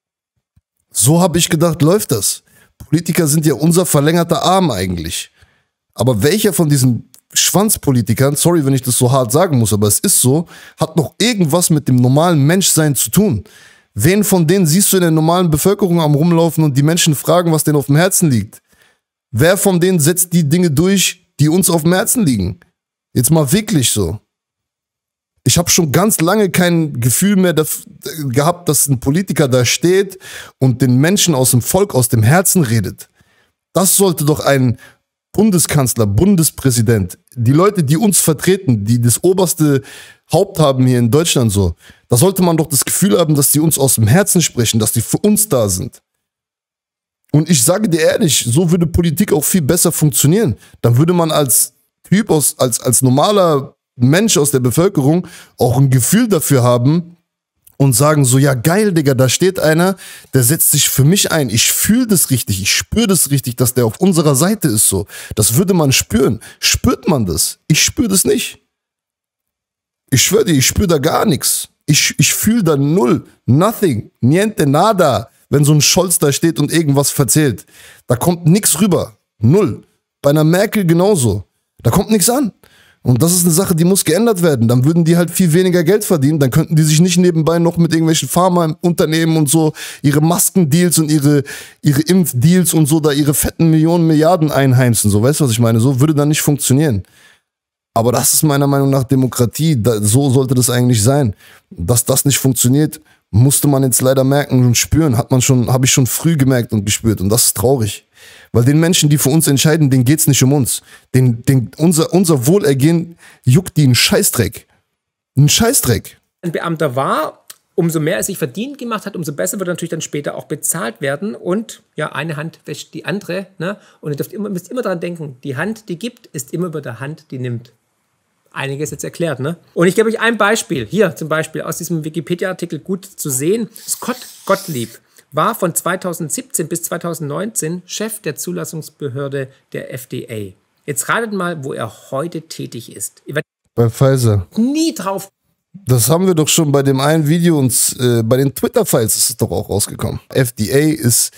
so habe ich gedacht, läuft das. Politiker sind ja unser verlängerter Arm eigentlich. Aber welcher von diesen Schwanzpolitikern, sorry, wenn ich das so hart sagen muss, aber es ist so, hat noch irgendwas mit dem normalen Menschsein zu tun? Wen von denen siehst du in der normalen Bevölkerung am Rumlaufen und die Menschen fragen, was denen auf dem Herzen liegt? Wer von denen setzt die Dinge durch, die uns auf dem Herzen liegen? Jetzt mal wirklich so. Ich habe schon ganz lange kein Gefühl mehr gehabt, dass ein Politiker da steht und den Menschen aus dem Volk, aus dem Herzen redet. Das sollte doch ein Bundeskanzler, Bundespräsident, die Leute, die uns vertreten, die das oberste Haupt haben hier in Deutschland so, da sollte man doch das Gefühl haben, dass die uns aus dem Herzen sprechen, dass die für uns da sind. Und ich sage dir ehrlich, so würde Politik auch viel besser funktionieren. Dann würde man als Typ, aus, als, als normaler Mensch aus der Bevölkerung auch ein Gefühl dafür haben und sagen so, ja geil, Digga, da steht einer, der setzt sich für mich ein. Ich fühle das richtig, ich spüre das richtig, dass der auf unserer Seite ist so. Das würde man spüren. Spürt man das? Ich spüre das nicht. Ich schwöre dir, ich spüre da gar nichts. Ich, ich fühle da null, nothing, niente, nada. Wenn so ein Scholz da steht und irgendwas verzählt. Da kommt nichts rüber. Null. Bei einer Merkel genauso. Da kommt nichts an. Und das ist eine Sache, die muss geändert werden. Dann würden die halt viel weniger Geld verdienen. Dann könnten die sich nicht nebenbei noch mit irgendwelchen Pharmaunternehmen und so ihre Maskendeals und ihre, ihre Impfdeals und so da ihre fetten Millionen, Milliarden einheimsen. So, weißt du, was ich meine? So würde dann nicht funktionieren. Aber das ist meiner Meinung nach Demokratie. Da, so sollte das eigentlich sein. Dass das nicht funktioniert, musste man jetzt leider merken und spüren, hat man schon, habe ich schon früh gemerkt und gespürt. Und das ist traurig. Weil den Menschen, die für uns entscheiden, denen geht's nicht um uns. Den, den, unser, unser Wohlergehen juckt die einen Scheißdreck. Einen Scheißdreck. Ein Beamter war umso mehr er sich verdient gemacht hat, umso besser wird er natürlich dann später auch bezahlt werden. Und ja, eine Hand wäscht die andere. Ne? Und ihr dürft immer, müsst immer daran denken, die Hand, die gibt, ist immer über der Hand, die nimmt. Einiges jetzt erklärt, ne? Und ich gebe euch ein Beispiel. Hier zum Beispiel aus diesem Wikipedia-Artikel gut zu sehen. Scott Gottlieb war von zweitausendsiebzehn bis zweitausendneunzehn Chef der Zulassungsbehörde der F D A. Jetzt ratet mal, wo er heute tätig ist. Ihr werdet Bei Pfizer. nie drauf. Das haben wir doch schon bei dem einen Video uns, äh, bei den Twitter-Files ist es doch auch rausgekommen. F D A ist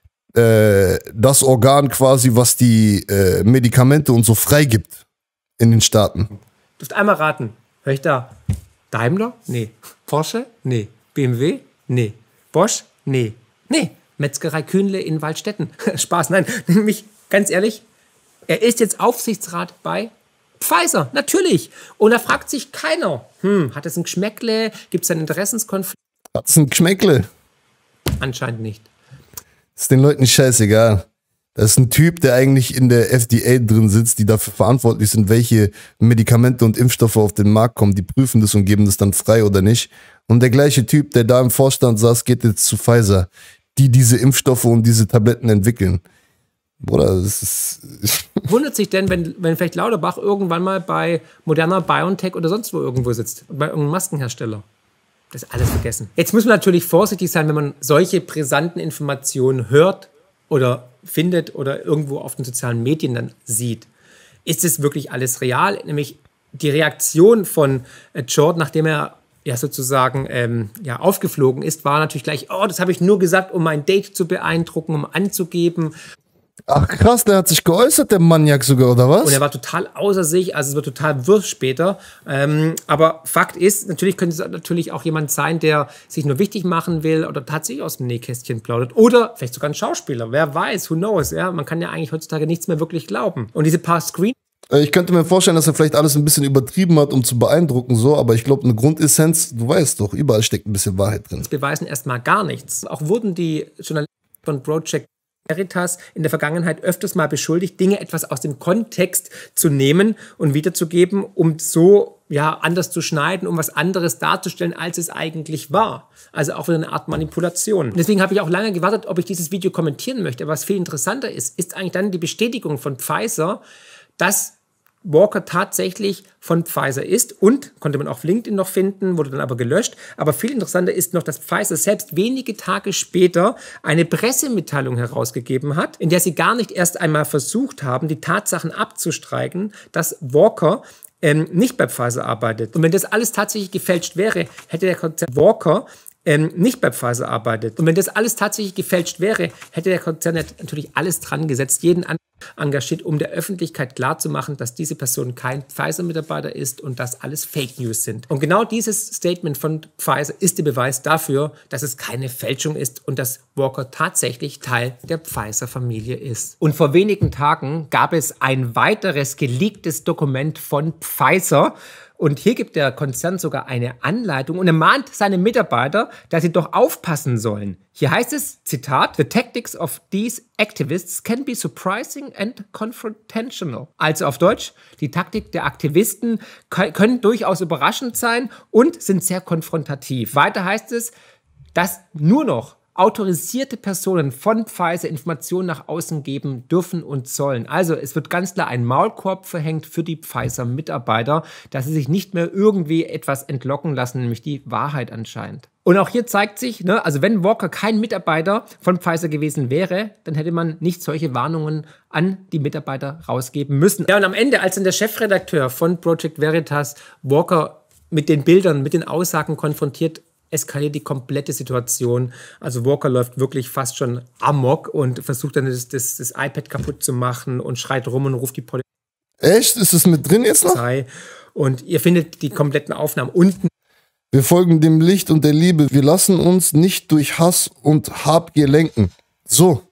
äh, das Organ quasi, was die äh, Medikamente und so freigibt in den Staaten. Dürft einmal raten. Hör ich da Daimler? Nee. Porsche? Nee. B M W? Nee. Bosch? Nee. Nee. Metzgerei Kühnle in Waldstätten. Spaß, nein. Nämlich, ganz ehrlich, er ist jetzt Aufsichtsrat bei Pfizer, natürlich. Und da fragt sich keiner, hm, hat es ein Geschmäckle? Gibt es einen Interessenskonflikt? Hat es ein Geschmäckle? Anscheinend nicht. Ist den Leuten scheißegal. Das ist ein Typ, der eigentlich in der F D A drin sitzt, die dafür verantwortlich sind, welche Medikamente und Impfstoffe auf den Markt kommen. Die prüfen das und geben das dann frei oder nicht. Und der gleiche Typ, der da im Vorstand saß, geht jetzt zu Pfizer, die diese Impfstoffe und diese Tabletten entwickeln. Bruder, das ist... Wundert sich denn, wenn, wenn vielleicht Lauterbach irgendwann mal bei Moderna, BioNTech oder sonst wo irgendwo sitzt, bei irgendeinem Maskenhersteller? Das ist alles vergessen. Jetzt muss man natürlich vorsichtig sein, wenn man solche brisanten Informationen hört oder findet oder irgendwo auf den sozialen Medien dann sieht. Ist es wirklich alles real? Nämlich die Reaktion von äh, Jordan, nachdem er ja sozusagen ähm, ja, aufgeflogen ist, war natürlich gleich, oh, das habe ich nur gesagt, um mein Date zu beeindrucken, um anzugeben. Ach krass, der hat sich geäußert, der Maniak sogar, oder was? Und er war total außer sich, also es wird total wirr später. Ähm, aber Fakt ist, natürlich könnte es natürlich auch jemand sein, der sich nur wichtig machen will oder tatsächlich aus dem Nähkästchen plaudert. Oder vielleicht sogar ein Schauspieler, wer weiß, who knows. Ja? Man kann ja eigentlich heutzutage nichts mehr wirklich glauben. Und diese paar Screen Ich könnte mir vorstellen, dass er vielleicht alles ein bisschen übertrieben hat, um zu beeindrucken, so, aber ich glaube, eine Grundessenz, du weißt doch, überall steckt ein bisschen Wahrheit drin. beweisen erstmal gar nichts. Auch wurden die Journalisten von Project Veritas in der Vergangenheit öfters mal beschuldigt, Dinge etwas aus dem Kontext zu nehmen und wiederzugeben, um so ja, anders zu schneiden, um was anderes darzustellen, als es eigentlich war. Also auch wieder eine Art Manipulation. Deswegen habe ich auch lange gewartet, ob ich dieses Video kommentieren möchte. Aber was viel interessanter ist, ist eigentlich dann die Bestätigung von Pfizer, dass Walker tatsächlich von Pfizer ist und, konnte man auf LinkedIn noch finden, wurde dann aber gelöscht. Aber viel interessanter ist noch, dass Pfizer selbst wenige Tage später eine Pressemitteilung herausgegeben hat, in der sie gar nicht erst einmal versucht haben, die Tatsachen abzustreichen, dass Walker ähm, nicht bei Pfizer arbeitet. Und wenn das alles tatsächlich gefälscht wäre, hätte der Konzern Walker Ähm, nicht bei Pfizer arbeitet. Und wenn das alles tatsächlich gefälscht wäre, hätte der Konzern natürlich alles dran gesetzt, jeden engagiert, um der Öffentlichkeit klarzumachen, dass diese Person kein Pfizer-Mitarbeiter ist und dass alles Fake News sind. Und genau dieses Statement von Pfizer ist der Beweis dafür, dass es keine Fälschung ist und dass Walker tatsächlich Teil der Pfizer-Familie ist. Und vor wenigen Tagen gab es ein weiteres geleaktes Dokument von Pfizer. Und hier gibt der Konzern sogar eine Anleitung und er mahnt seine Mitarbeiter, dass sie doch aufpassen sollen. Hier heißt es, Zitat, "The tactics of these activists can be surprising and confrontational." Also auf Deutsch, die Taktik der Aktivisten können durchaus überraschend sein und sind sehr konfrontativ. Weiter heißt es, dass nur noch autorisierte Personen von Pfizer Informationen nach außen geben dürfen und sollen. Also es wird ganz klar ein Maulkorb verhängt für die Pfizer-Mitarbeiter, dass sie sich nicht mehr irgendwie etwas entlocken lassen, nämlich die Wahrheit anscheinend. Und auch hier zeigt sich, ne, also wenn Walker kein Mitarbeiter von Pfizer gewesen wäre, dann hätte man nicht solche Warnungen an die Mitarbeiter rausgeben müssen. Ja, und am Ende, als dann der Chefredakteur von Project Veritas Walker mit den Bildern, mit den Aussagen konfrontiert, eskaliert die komplette Situation. Also Walker läuft wirklich fast schon amok und versucht dann das, das, das iPad kaputt zu machen und schreit rum und ruft die Polizei. Echt? Ist es mit drin jetzt noch? Und ihr findet die kompletten Aufnahmen unten. Wir folgen dem Licht und der Liebe. Wir lassen uns nicht durch Hass und Habgier lenken. So.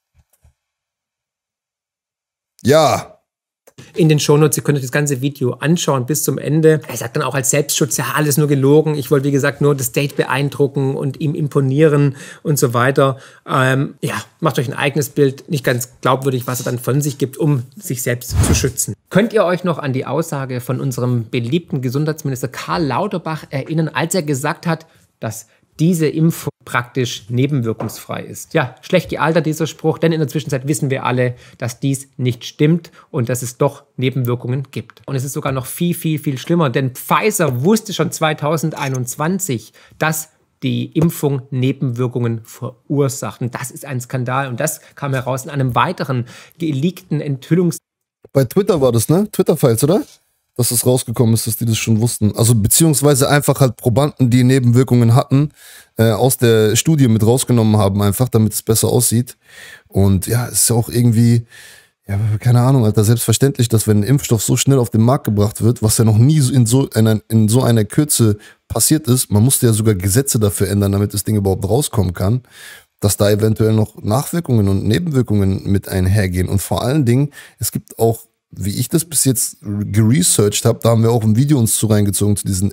Ja. In den Shownotes, ihr könnt euch das ganze Video anschauen bis zum Ende. Er sagt dann auch als Selbstschutz, ja, alles nur gelogen. Ich wollte, wie gesagt, nur das Date beeindrucken und ihm imponieren und so weiter. Ähm, ja, macht euch ein eigenes Bild. Nicht ganz glaubwürdig, was er dann von sich gibt, um sich selbst zu schützen. Könnt ihr euch noch an die Aussage von unserem beliebten Gesundheitsminister Karl Lauterbach erinnern, als er gesagt hat, dass diese Impfung praktisch nebenwirkungsfrei ist. Ja, schlecht gealtert dieser Spruch, denn in der Zwischenzeit wissen wir alle, dass dies nicht stimmt und dass es doch Nebenwirkungen gibt. Und es ist sogar noch viel, viel, viel schlimmer, denn Pfizer wusste schon zweitausendeinundzwanzig, dass die Impfung Nebenwirkungen verursacht. Und das ist ein Skandal und das kam heraus in einem weiteren geleakten Enthüllungs... Bei Twitter war das, ne? Twitter-Files, oder? Dass es rausgekommen ist, dass die das schon wussten. Also beziehungsweise einfach halt Probanden, die Nebenwirkungen hatten, äh, aus der Studie mit rausgenommen haben, einfach, damit es besser aussieht. Und ja, es ist ja auch irgendwie, ja, keine Ahnung, Alter, selbstverständlich, dass wenn ein Impfstoff so schnell auf den Markt gebracht wird, was ja noch nie in so einer, in so einer Kürze passiert ist, man musste ja sogar Gesetze dafür ändern, damit das Ding überhaupt rauskommen kann, dass da eventuell noch Nachwirkungen und Nebenwirkungen mit einhergehen. Und vor allen Dingen, es gibt auch, wie ich das bis jetzt geresearched habe, da haben wir auch ein Video uns zu reingezogen zu diesen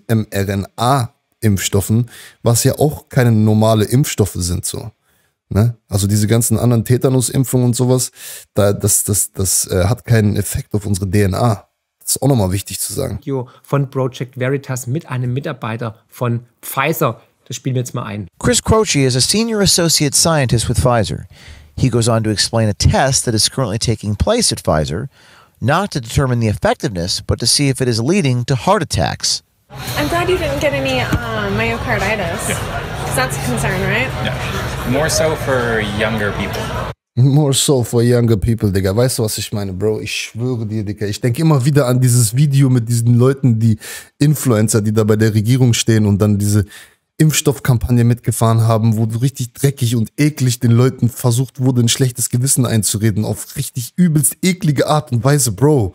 mRNA-Impfstoffen, was ja auch keine normale Impfstoffe sind, so. Ne? Also diese ganzen anderen Tetanus-Impfungen und sowas, da, das, das, das äh, hat keinen Effekt auf unsere D N A. Das ist auch nochmal wichtig zu sagen. Von Project Veritas mit einem Mitarbeiter von Pfizer. Das spielen wir jetzt mal ein. Chris Croce is a senior associate scientist with Pfizer. He goes on to explain a test that is currently taking place at Pfizer, not to determine the effectiveness, but to see if it is leading to heart attacks. I'm glad you didn't get any uh, myocarditis. Yeah. That's a concern, right? Yeah. More so for younger people. More so for younger people, Digga. Weißt du, was ich meine, Bro? Ich schwöre dir, Digga. Ich denke immer wieder an dieses Video mit diesen Leuten, die Influencer, die da bei der Regierung stehen und dann diese Impfstoffkampagne mitgefahren haben, wo richtig dreckig und eklig den Leuten versucht wurde, ein schlechtes Gewissen einzureden, auf richtig übelst eklige Art und Weise, Bro.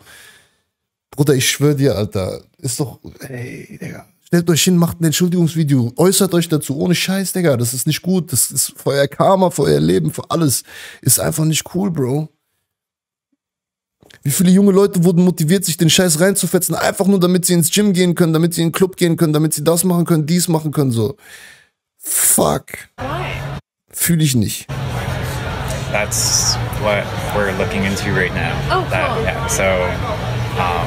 Bruder, ich schwöre dir, Alter, ist doch, ey, Digga, stellt euch hin, macht ein Entschuldigungsvideo, äußert euch dazu, ohne Scheiß, Digga, das ist nicht gut, das ist für euer Karma, für euer Leben, für alles, ist einfach nicht cool, Bro. Wie viele junge Leute wurden motiviert, sich den Scheiß reinzufetzen, einfach nur, damit sie ins Gym gehen können, damit sie in den Club gehen können, damit sie das machen können, dies machen können, so. Fuck. Fühle ich nicht. That's what we're looking into right now. Oh, that, cool. Yeah, so, um,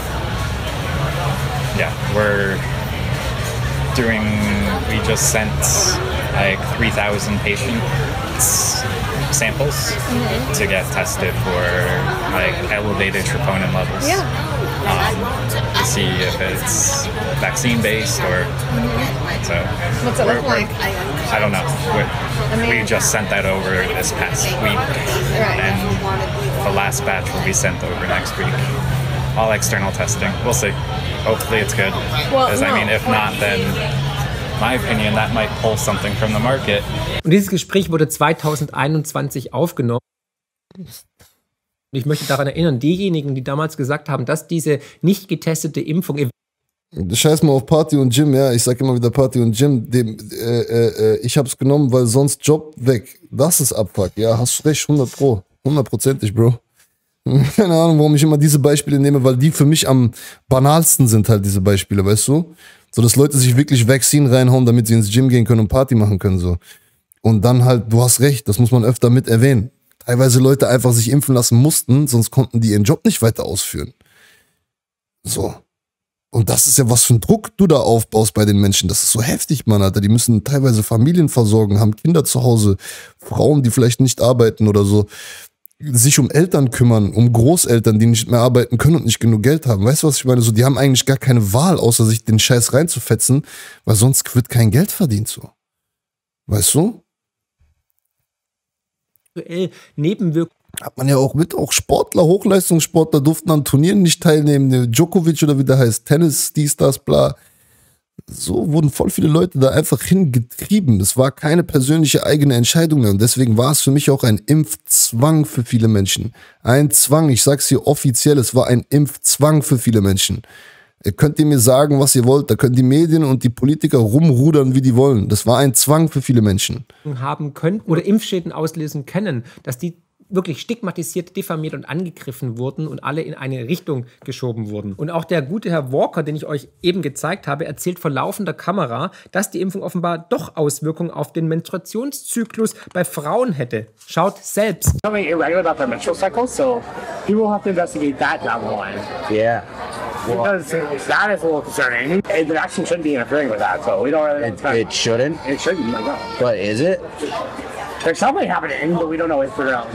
yeah, we're doing, we just sent like three thousand patients samples mm-hmm. to get tested for like elevated troponin levels. Yeah. Um, to see if it's vaccine based or mm-hmm. so. What's it look like? I don't know. We, I mean, we just sent that over this past week, right. and the last batch will be sent over next week. All external testing. We'll see. Hopefully it's good. Because Well, I mean, no. if not, then my opinion, that might pull something from the market. Und dieses Gespräch wurde zweitausendeinundzwanzig aufgenommen. Und ich möchte daran erinnern, diejenigen, die damals gesagt haben, dass diese nicht getestete Impfung... Scheiß mal auf Party und Gym, ja, ich sag immer wieder Party und Gym, dem, äh, äh, ich hab's genommen, weil sonst Job weg. Das ist Abfuck, ja, hast du recht, hundert Pro, hundertprozentig, Bro. Keine Ahnung, warum ich immer diese Beispiele nehme, weil die für mich am banalsten sind halt, diese Beispiele, weißt du? So, dass Leute sich wirklich Vaccine reinhauen, damit sie ins Gym gehen können und Party machen können, so. Und dann halt, du hast recht, das muss man öfter mit erwähnen. Teilweise Leute einfach sich impfen lassen mussten, sonst konnten die ihren Job nicht weiter ausführen. So. Und das ist ja, was für ein Druck du da aufbaust bei den Menschen. Das ist so heftig, Mann, Alter. Die müssen teilweise Familien versorgen, haben Kinder zu Hause, Frauen, die vielleicht nicht arbeiten oder so, sich um Eltern kümmern, um Großeltern, die nicht mehr arbeiten können und nicht genug Geld haben. Weißt du, was ich meine? So, die haben eigentlich gar keine Wahl, außer sich den Scheiß reinzufetzen, weil sonst wird kein Geld verdient, so. Weißt du? Nebenwirkungen. Hat man ja auch mit, auch Sportler, Hochleistungssportler durften an Turnieren nicht teilnehmen. Djokovic oder wie der heißt, Tennis, dies, das, bla. So wurden voll viele Leute da einfach hingetrieben. Es war keine persönliche eigene Entscheidung mehr. Und deswegen war es für mich auch ein Impfzwang für viele Menschen. Ein Zwang, ich sag's hier offiziell, es war ein Impfzwang für viele Menschen. Ihr könnt ihr mir sagen, was ihr wollt. Da können die Medien und die Politiker rumrudern, wie die wollen. Das war ein Zwang für viele Menschen. Haben könnten oder Impfschäden auslösen können, dass die wirklich stigmatisiert, diffamiert und angegriffen wurden und alle in eine Richtung geschoben wurden. Und auch der gute Herr Walker, den ich euch eben gezeigt habe, erzählt vor laufender Kamera, dass die Impfung offenbar doch Auswirkungen auf den Menstruationszyklus bei Frauen hätte. Schaut selbst. Something irregular about their menstrual cycle, so people will have to investigate that down the line. Yeah. Because that is a little concerning. The vaccine shouldn't be interfering with that, so we don't really It, it shouldn't, It shouldn't, like, no. but is it? There's something happening, but we don't know what figure out.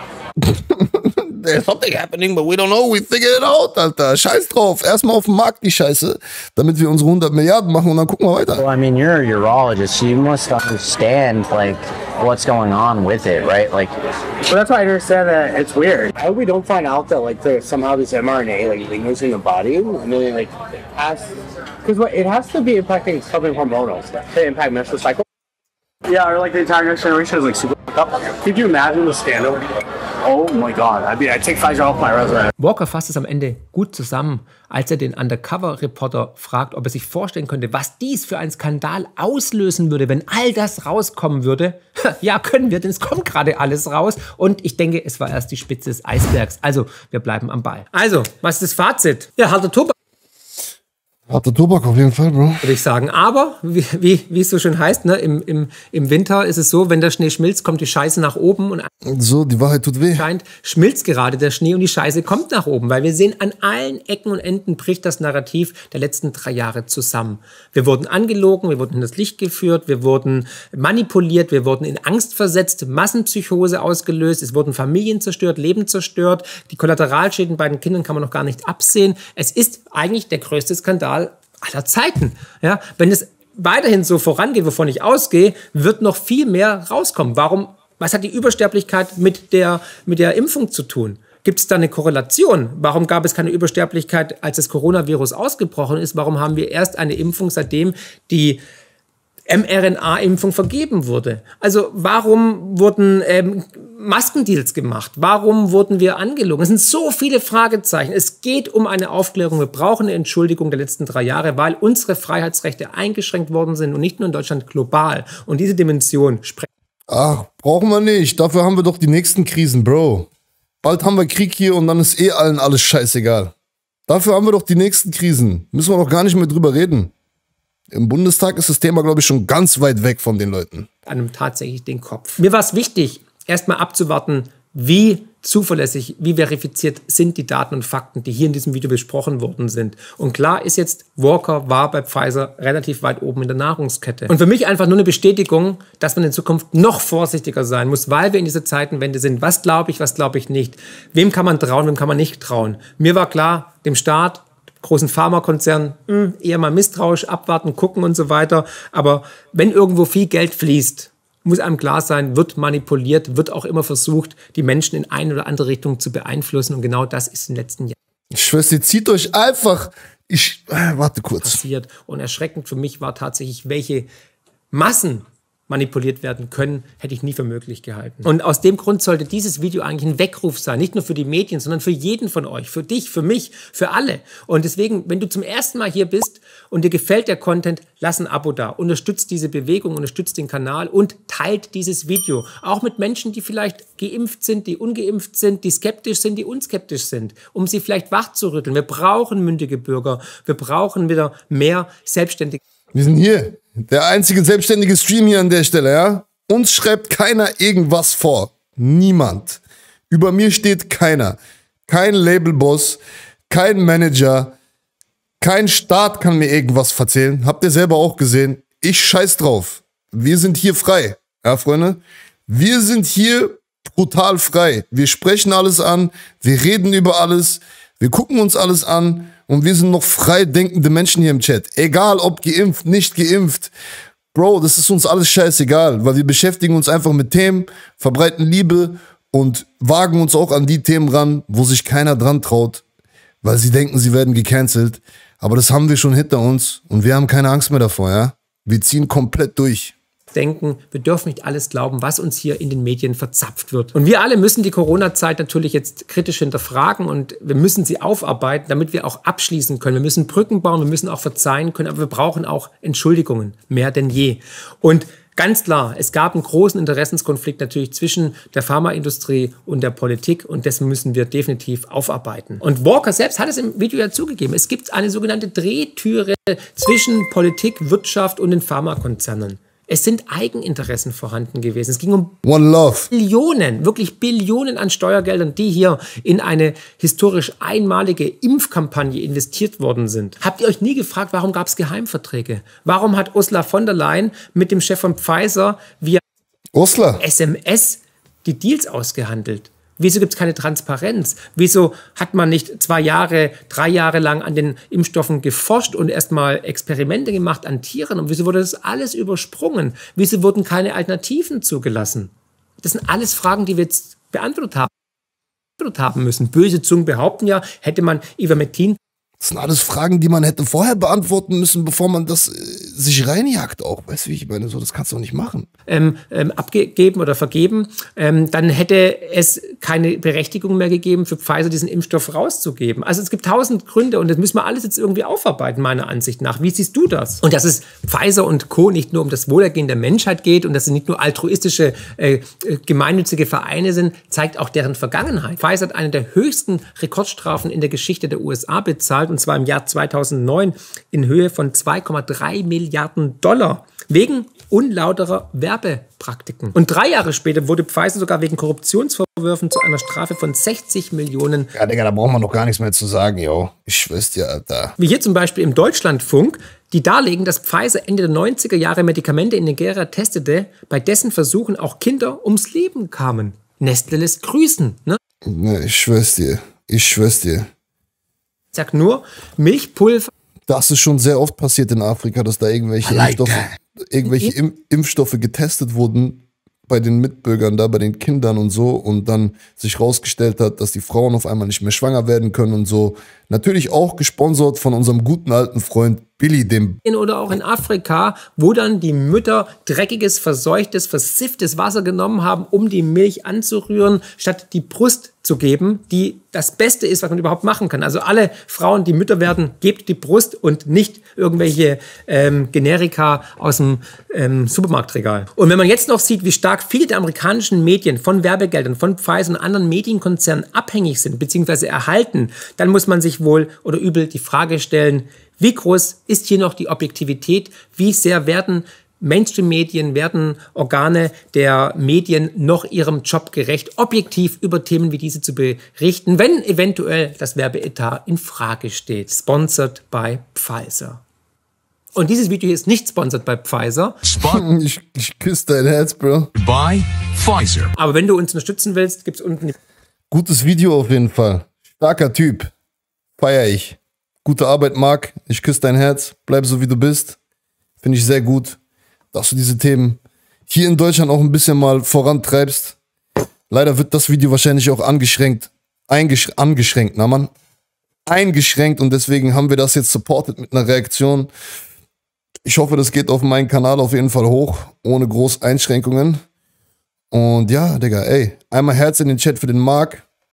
There's something happening, but we don't know, we figure it out, Alter. Scheiß drauf. Erstmal auf den Markt die Scheiße, damit wir unsere hundert Milliarden machen und dann gucken wir weiter. Well, I mean, you're a urologist, so you must understand, like, what's going on with it, right? Like, So that's why I understand that it's weird. I hope we don't find out that, like, there's somehow this mRNA, like, lingers in the body, and then, like, it has, because it has to be impacting something hormonal stuff to impact menstrual cycle. Yeah, or, like, the entire next generation is, like, super up. Could you imagine the scandal? Oh my God, I mean, I take Pfizer off my resume. Walker fasst es am Ende gut zusammen, als er den Undercover-Reporter fragt, ob er sich vorstellen könnte, was dies für einen Skandal auslösen würde, wenn all das rauskommen würde. Ja, können wir, denn es kommt gerade alles raus. Und ich denke, es war erst die Spitze des Eisbergs. Also, wir bleiben am Ball. Also, was ist das Fazit? Ja, harter Tobak, Harter Tobak auf jeden Fall, Bro. würde ich sagen. Aber, wie, wie, wie es so schön heißt, ne, im, im, im Winter ist es so, wenn der Schnee schmilzt, kommt die Scheiße nach oben und So, die Wahrheit tut weh. scheint, schmilzt gerade der Schnee und die Scheiße kommt nach oben, weil wir sehen, an allen Ecken und Enden bricht das Narrativ der letzten drei Jahre zusammen. Wir wurden angelogen, wir wurden in das Licht geführt, wir wurden manipuliert, wir wurden in Angst versetzt, Massenpsychose ausgelöst, es wurden Familien zerstört, Leben zerstört, die Kollateralschäden bei den Kindern kann man noch gar nicht absehen. Es ist eigentlich der größte Skandal aller Zeiten. Ja, wenn es weiterhin so vorangeht, wovon ich ausgehe, wird noch viel mehr rauskommen. Warum? Was hat die Übersterblichkeit mit der, mit der Impfung zu tun? Gibt es da eine Korrelation? Warum gab es keine Übersterblichkeit, als das Coronavirus ausgebrochen ist? Warum haben wir erst eine Impfung, seitdem die mRNA-Impfung vergeben wurde? Also warum wurden ähm, Maskendeals gemacht? Warum wurden wir angelogen? Es sind so viele Fragezeichen. Es geht um eine Aufklärung. Wir brauchen eine Entschuldigung der letzten drei Jahre, weil unsere Freiheitsrechte eingeschränkt worden sind und nicht nur in Deutschland, global. Und diese Dimension sprechen. Ach, brauchen wir nicht. Dafür haben wir doch die nächsten Krisen, Bro. Bald haben wir Krieg hier und dann ist eh allen alles scheißegal. Dafür haben wir doch die nächsten Krisen. Müssen wir doch gar nicht mehr drüber reden. Im Bundestag ist das Thema, glaube ich, schon ganz weit weg von den Leuten. Einem tatsächlich den Kopf. Mir war es wichtig, erstmal abzuwarten, wie zuverlässig, wie verifiziert sind die Daten und Fakten, die hier in diesem Video besprochen worden sind. Und klar ist jetzt, Walker war bei Pfizer relativ weit oben in der Nahrungskette. Und für mich einfach nur eine Bestätigung, dass man in Zukunft noch vorsichtiger sein muss, weil wir in dieser Zeitenwende sind. Was glaube ich, was glaube ich nicht? Wem kann man trauen, wem kann man nicht trauen? Mir war klar, dem Staat, großen Pharmakonzernen, mh, eher mal misstrauisch, abwarten, gucken und so weiter. Aber wenn irgendwo viel Geld fließt, muss einem klar sein, wird manipuliert, wird auch immer versucht, die Menschen in eine oder andere Richtung zu beeinflussen. Und genau das ist in den letzten Jahren Schwester, zieht euch einfach. Ich, äh, warte kurz. passiert. Und erschreckend für mich war tatsächlich, welche Massen manipuliert werden können, hätte ich nie für möglich gehalten. Und aus dem Grund sollte dieses Video eigentlich ein Weckruf sein, nicht nur für die Medien, sondern für jeden von euch, für dich, für mich, für alle. Und deswegen, wenn du zum ersten Mal hier bist und dir gefällt der Content, lass ein Abo da, unterstützt diese Bewegung, unterstützt den Kanal und teilt dieses Video. Auch mit Menschen, die vielleicht geimpft sind, die ungeimpft sind, die skeptisch sind, die unskeptisch sind, um sie vielleicht wachzurütteln. Wir brauchen mündige Bürger, wir brauchen wieder mehr Selbstständige. Wir sind hier. Der einzige selbstständige Stream hier an der Stelle, ja? Uns schreibt keiner irgendwas vor. Niemand. Über mir steht keiner. Kein Labelboss, kein Manager, kein Staat kann mir irgendwas erzählen. Habt ihr selber auch gesehen. Ich scheiß drauf. Wir sind hier frei. Ja, Freunde? Wir sind hier brutal frei. Wir sprechen alles an. Wir reden über alles. Wir gucken uns alles an. Und wir sind noch frei denkende Menschen hier im Chat. Egal ob geimpft, nicht geimpft. Bro, das ist uns alles scheißegal, weil wir beschäftigen uns einfach mit Themen, verbreiten Liebe und wagen uns auch an die Themen ran, wo sich keiner dran traut, weil sie denken, sie werden gecancelt. Aber das haben wir schon hinter uns und wir haben keine Angst mehr davor, ja? Wir ziehen komplett durch. Denken, wir dürfen nicht alles glauben, was uns hier in den Medien verzapft wird. Und wir alle müssen die Corona-Zeit natürlich jetzt kritisch hinterfragen und wir müssen sie aufarbeiten, damit wir auch abschließen können. Wir müssen Brücken bauen, wir müssen auch verzeihen können, aber wir brauchen auch Entschuldigungen, mehr denn je. Und ganz klar, es gab einen großen Interessenskonflikt natürlich zwischen der Pharmaindustrie und der Politik und das müssen wir definitiv aufarbeiten. Und Walker selbst hat es im Video ja zugegeben, es gibt eine sogenannte Drehtüre zwischen Politik, Wirtschaft und den Pharmakonzernen. Es sind Eigeninteressen vorhanden gewesen. Es ging um One Love. Billionen, wirklich Billionen an Steuergeldern, die hier in eine historisch einmalige Impfkampagne investiert worden sind. Habt ihr euch nie gefragt, warum gab es Geheimverträge? Warum hat Ursula von der Leyen mit dem Chef von Pfizer via Ursula. S M S die Deals ausgehandelt? Wieso gibt es keine Transparenz? Wieso hat man nicht zwei Jahre, drei Jahre lang an den Impfstoffen geforscht und erstmal Experimente gemacht an Tieren? Und wieso wurde das alles übersprungen? Wieso wurden keine Alternativen zugelassen? Das sind alles Fragen, die wir jetzt beantwortet haben, beantwortet haben müssen. Böse Zungen behaupten ja, hätte man Ivermectin. Das sind alles Fragen, die man hätte vorher beantworten müssen, bevor man das äh, sich reinjagt auch. Weißt du, wie ich meine? So, das kannst du auch nicht machen. Ähm, ähm, abgegeben oder vergeben, ähm, dann hätte es keine Berechtigung mehr gegeben, für Pfizer diesen Impfstoff rauszugeben. Also es gibt tausend Gründe und das müssen wir alles jetzt irgendwie aufarbeiten, meiner Ansicht nach. Wie siehst du das? Und dass es Pfizer und Co. nicht nur um das Wohlergehen der Menschheit geht und dass es nicht nur altruistische, äh, gemeinnützige Vereine sind, zeigt auch deren Vergangenheit. Pfizer hat eine der höchsten Rekordstrafen in der Geschichte der U S A bezahlt, und zwar im Jahr zweitausendneun in Höhe von zwei Komma drei Milliarden Dollar wegen unlauterer Werbepraktiken. Und drei Jahre später wurde Pfizer sogar wegen Korruptionsvorwürfen zu einer Strafe von sechzig Millionen. Ja, Digga, da braucht man noch gar nichts mehr zu sagen, yo. Ich schwör's dir, Alter. Wie hier zum Beispiel im Deutschlandfunk, die darlegen, dass Pfizer Ende der neunziger Jahre Medikamente in Nigeria testete, bei dessen Versuchen auch Kinder ums Leben kamen. Nestle lässt grüßen, ne? Ne, ich schwör's dir. Ich schwör's dir. Ich sag nur, Milchpulver. Das ist schon sehr oft passiert in Afrika, dass da irgendwelche, like Impfstoffe, irgendwelche Im Impfstoffe getestet wurden bei den Mitbürgern da, bei den Kindern und so, und dann sich rausgestellt hat, dass die Frauen auf einmal nicht mehr schwanger werden können und so. Natürlich auch gesponsert von unserem guten alten Freund Billy, dem... Oder auch in Afrika, wo dann die Mütter dreckiges, verseuchtes, versifftes Wasser genommen haben, um die Milch anzurühren, statt die Brust zu geben, die das Beste ist, was man überhaupt machen kann. Also alle Frauen, die Mütter werden, gebt die Brust und nicht irgendwelche ähm, Generika aus dem ähm, Supermarktregal. Und wenn man jetzt noch sieht, wie stark viele der amerikanischen Medien von Werbegeldern, von Pfizer und anderen Medienkonzernen abhängig sind, beziehungsweise erhalten, dann muss man sich wohl oder übel die Frage stellen, wie groß ist hier noch die Objektivität? Wie sehr werden Mainstream-Medien, werden Organe der Medien noch ihrem Job gerecht, objektiv über Themen wie diese zu berichten, wenn eventuell das Werbeetat in Frage steht? Sponsored by Pfizer. Und dieses Video hier ist nicht sponsored by Pfizer. Ich, ich küsse dein Herz, Bro. By Pfizer. Aber wenn du uns unterstützen willst, gibt es unten... Gutes Video auf jeden Fall. Starker Typ. Feier ich. Gute Arbeit, Marc. Ich küsse dein Herz. Bleib so, wie du bist. Finde ich sehr gut, dass du diese Themen hier in Deutschland auch ein bisschen mal vorantreibst. Leider wird das Video wahrscheinlich auch angeschränkt. Eingesch angeschränkt, na Mann. Eingeschränkt, und deswegen haben wir das jetzt supported mit einer Reaktion. Ich hoffe, das geht auf meinen Kanal auf jeden Fall hoch, ohne groß Einschränkungen. Und ja, Digga, ey, einmal Herz in den Chat für den Marc.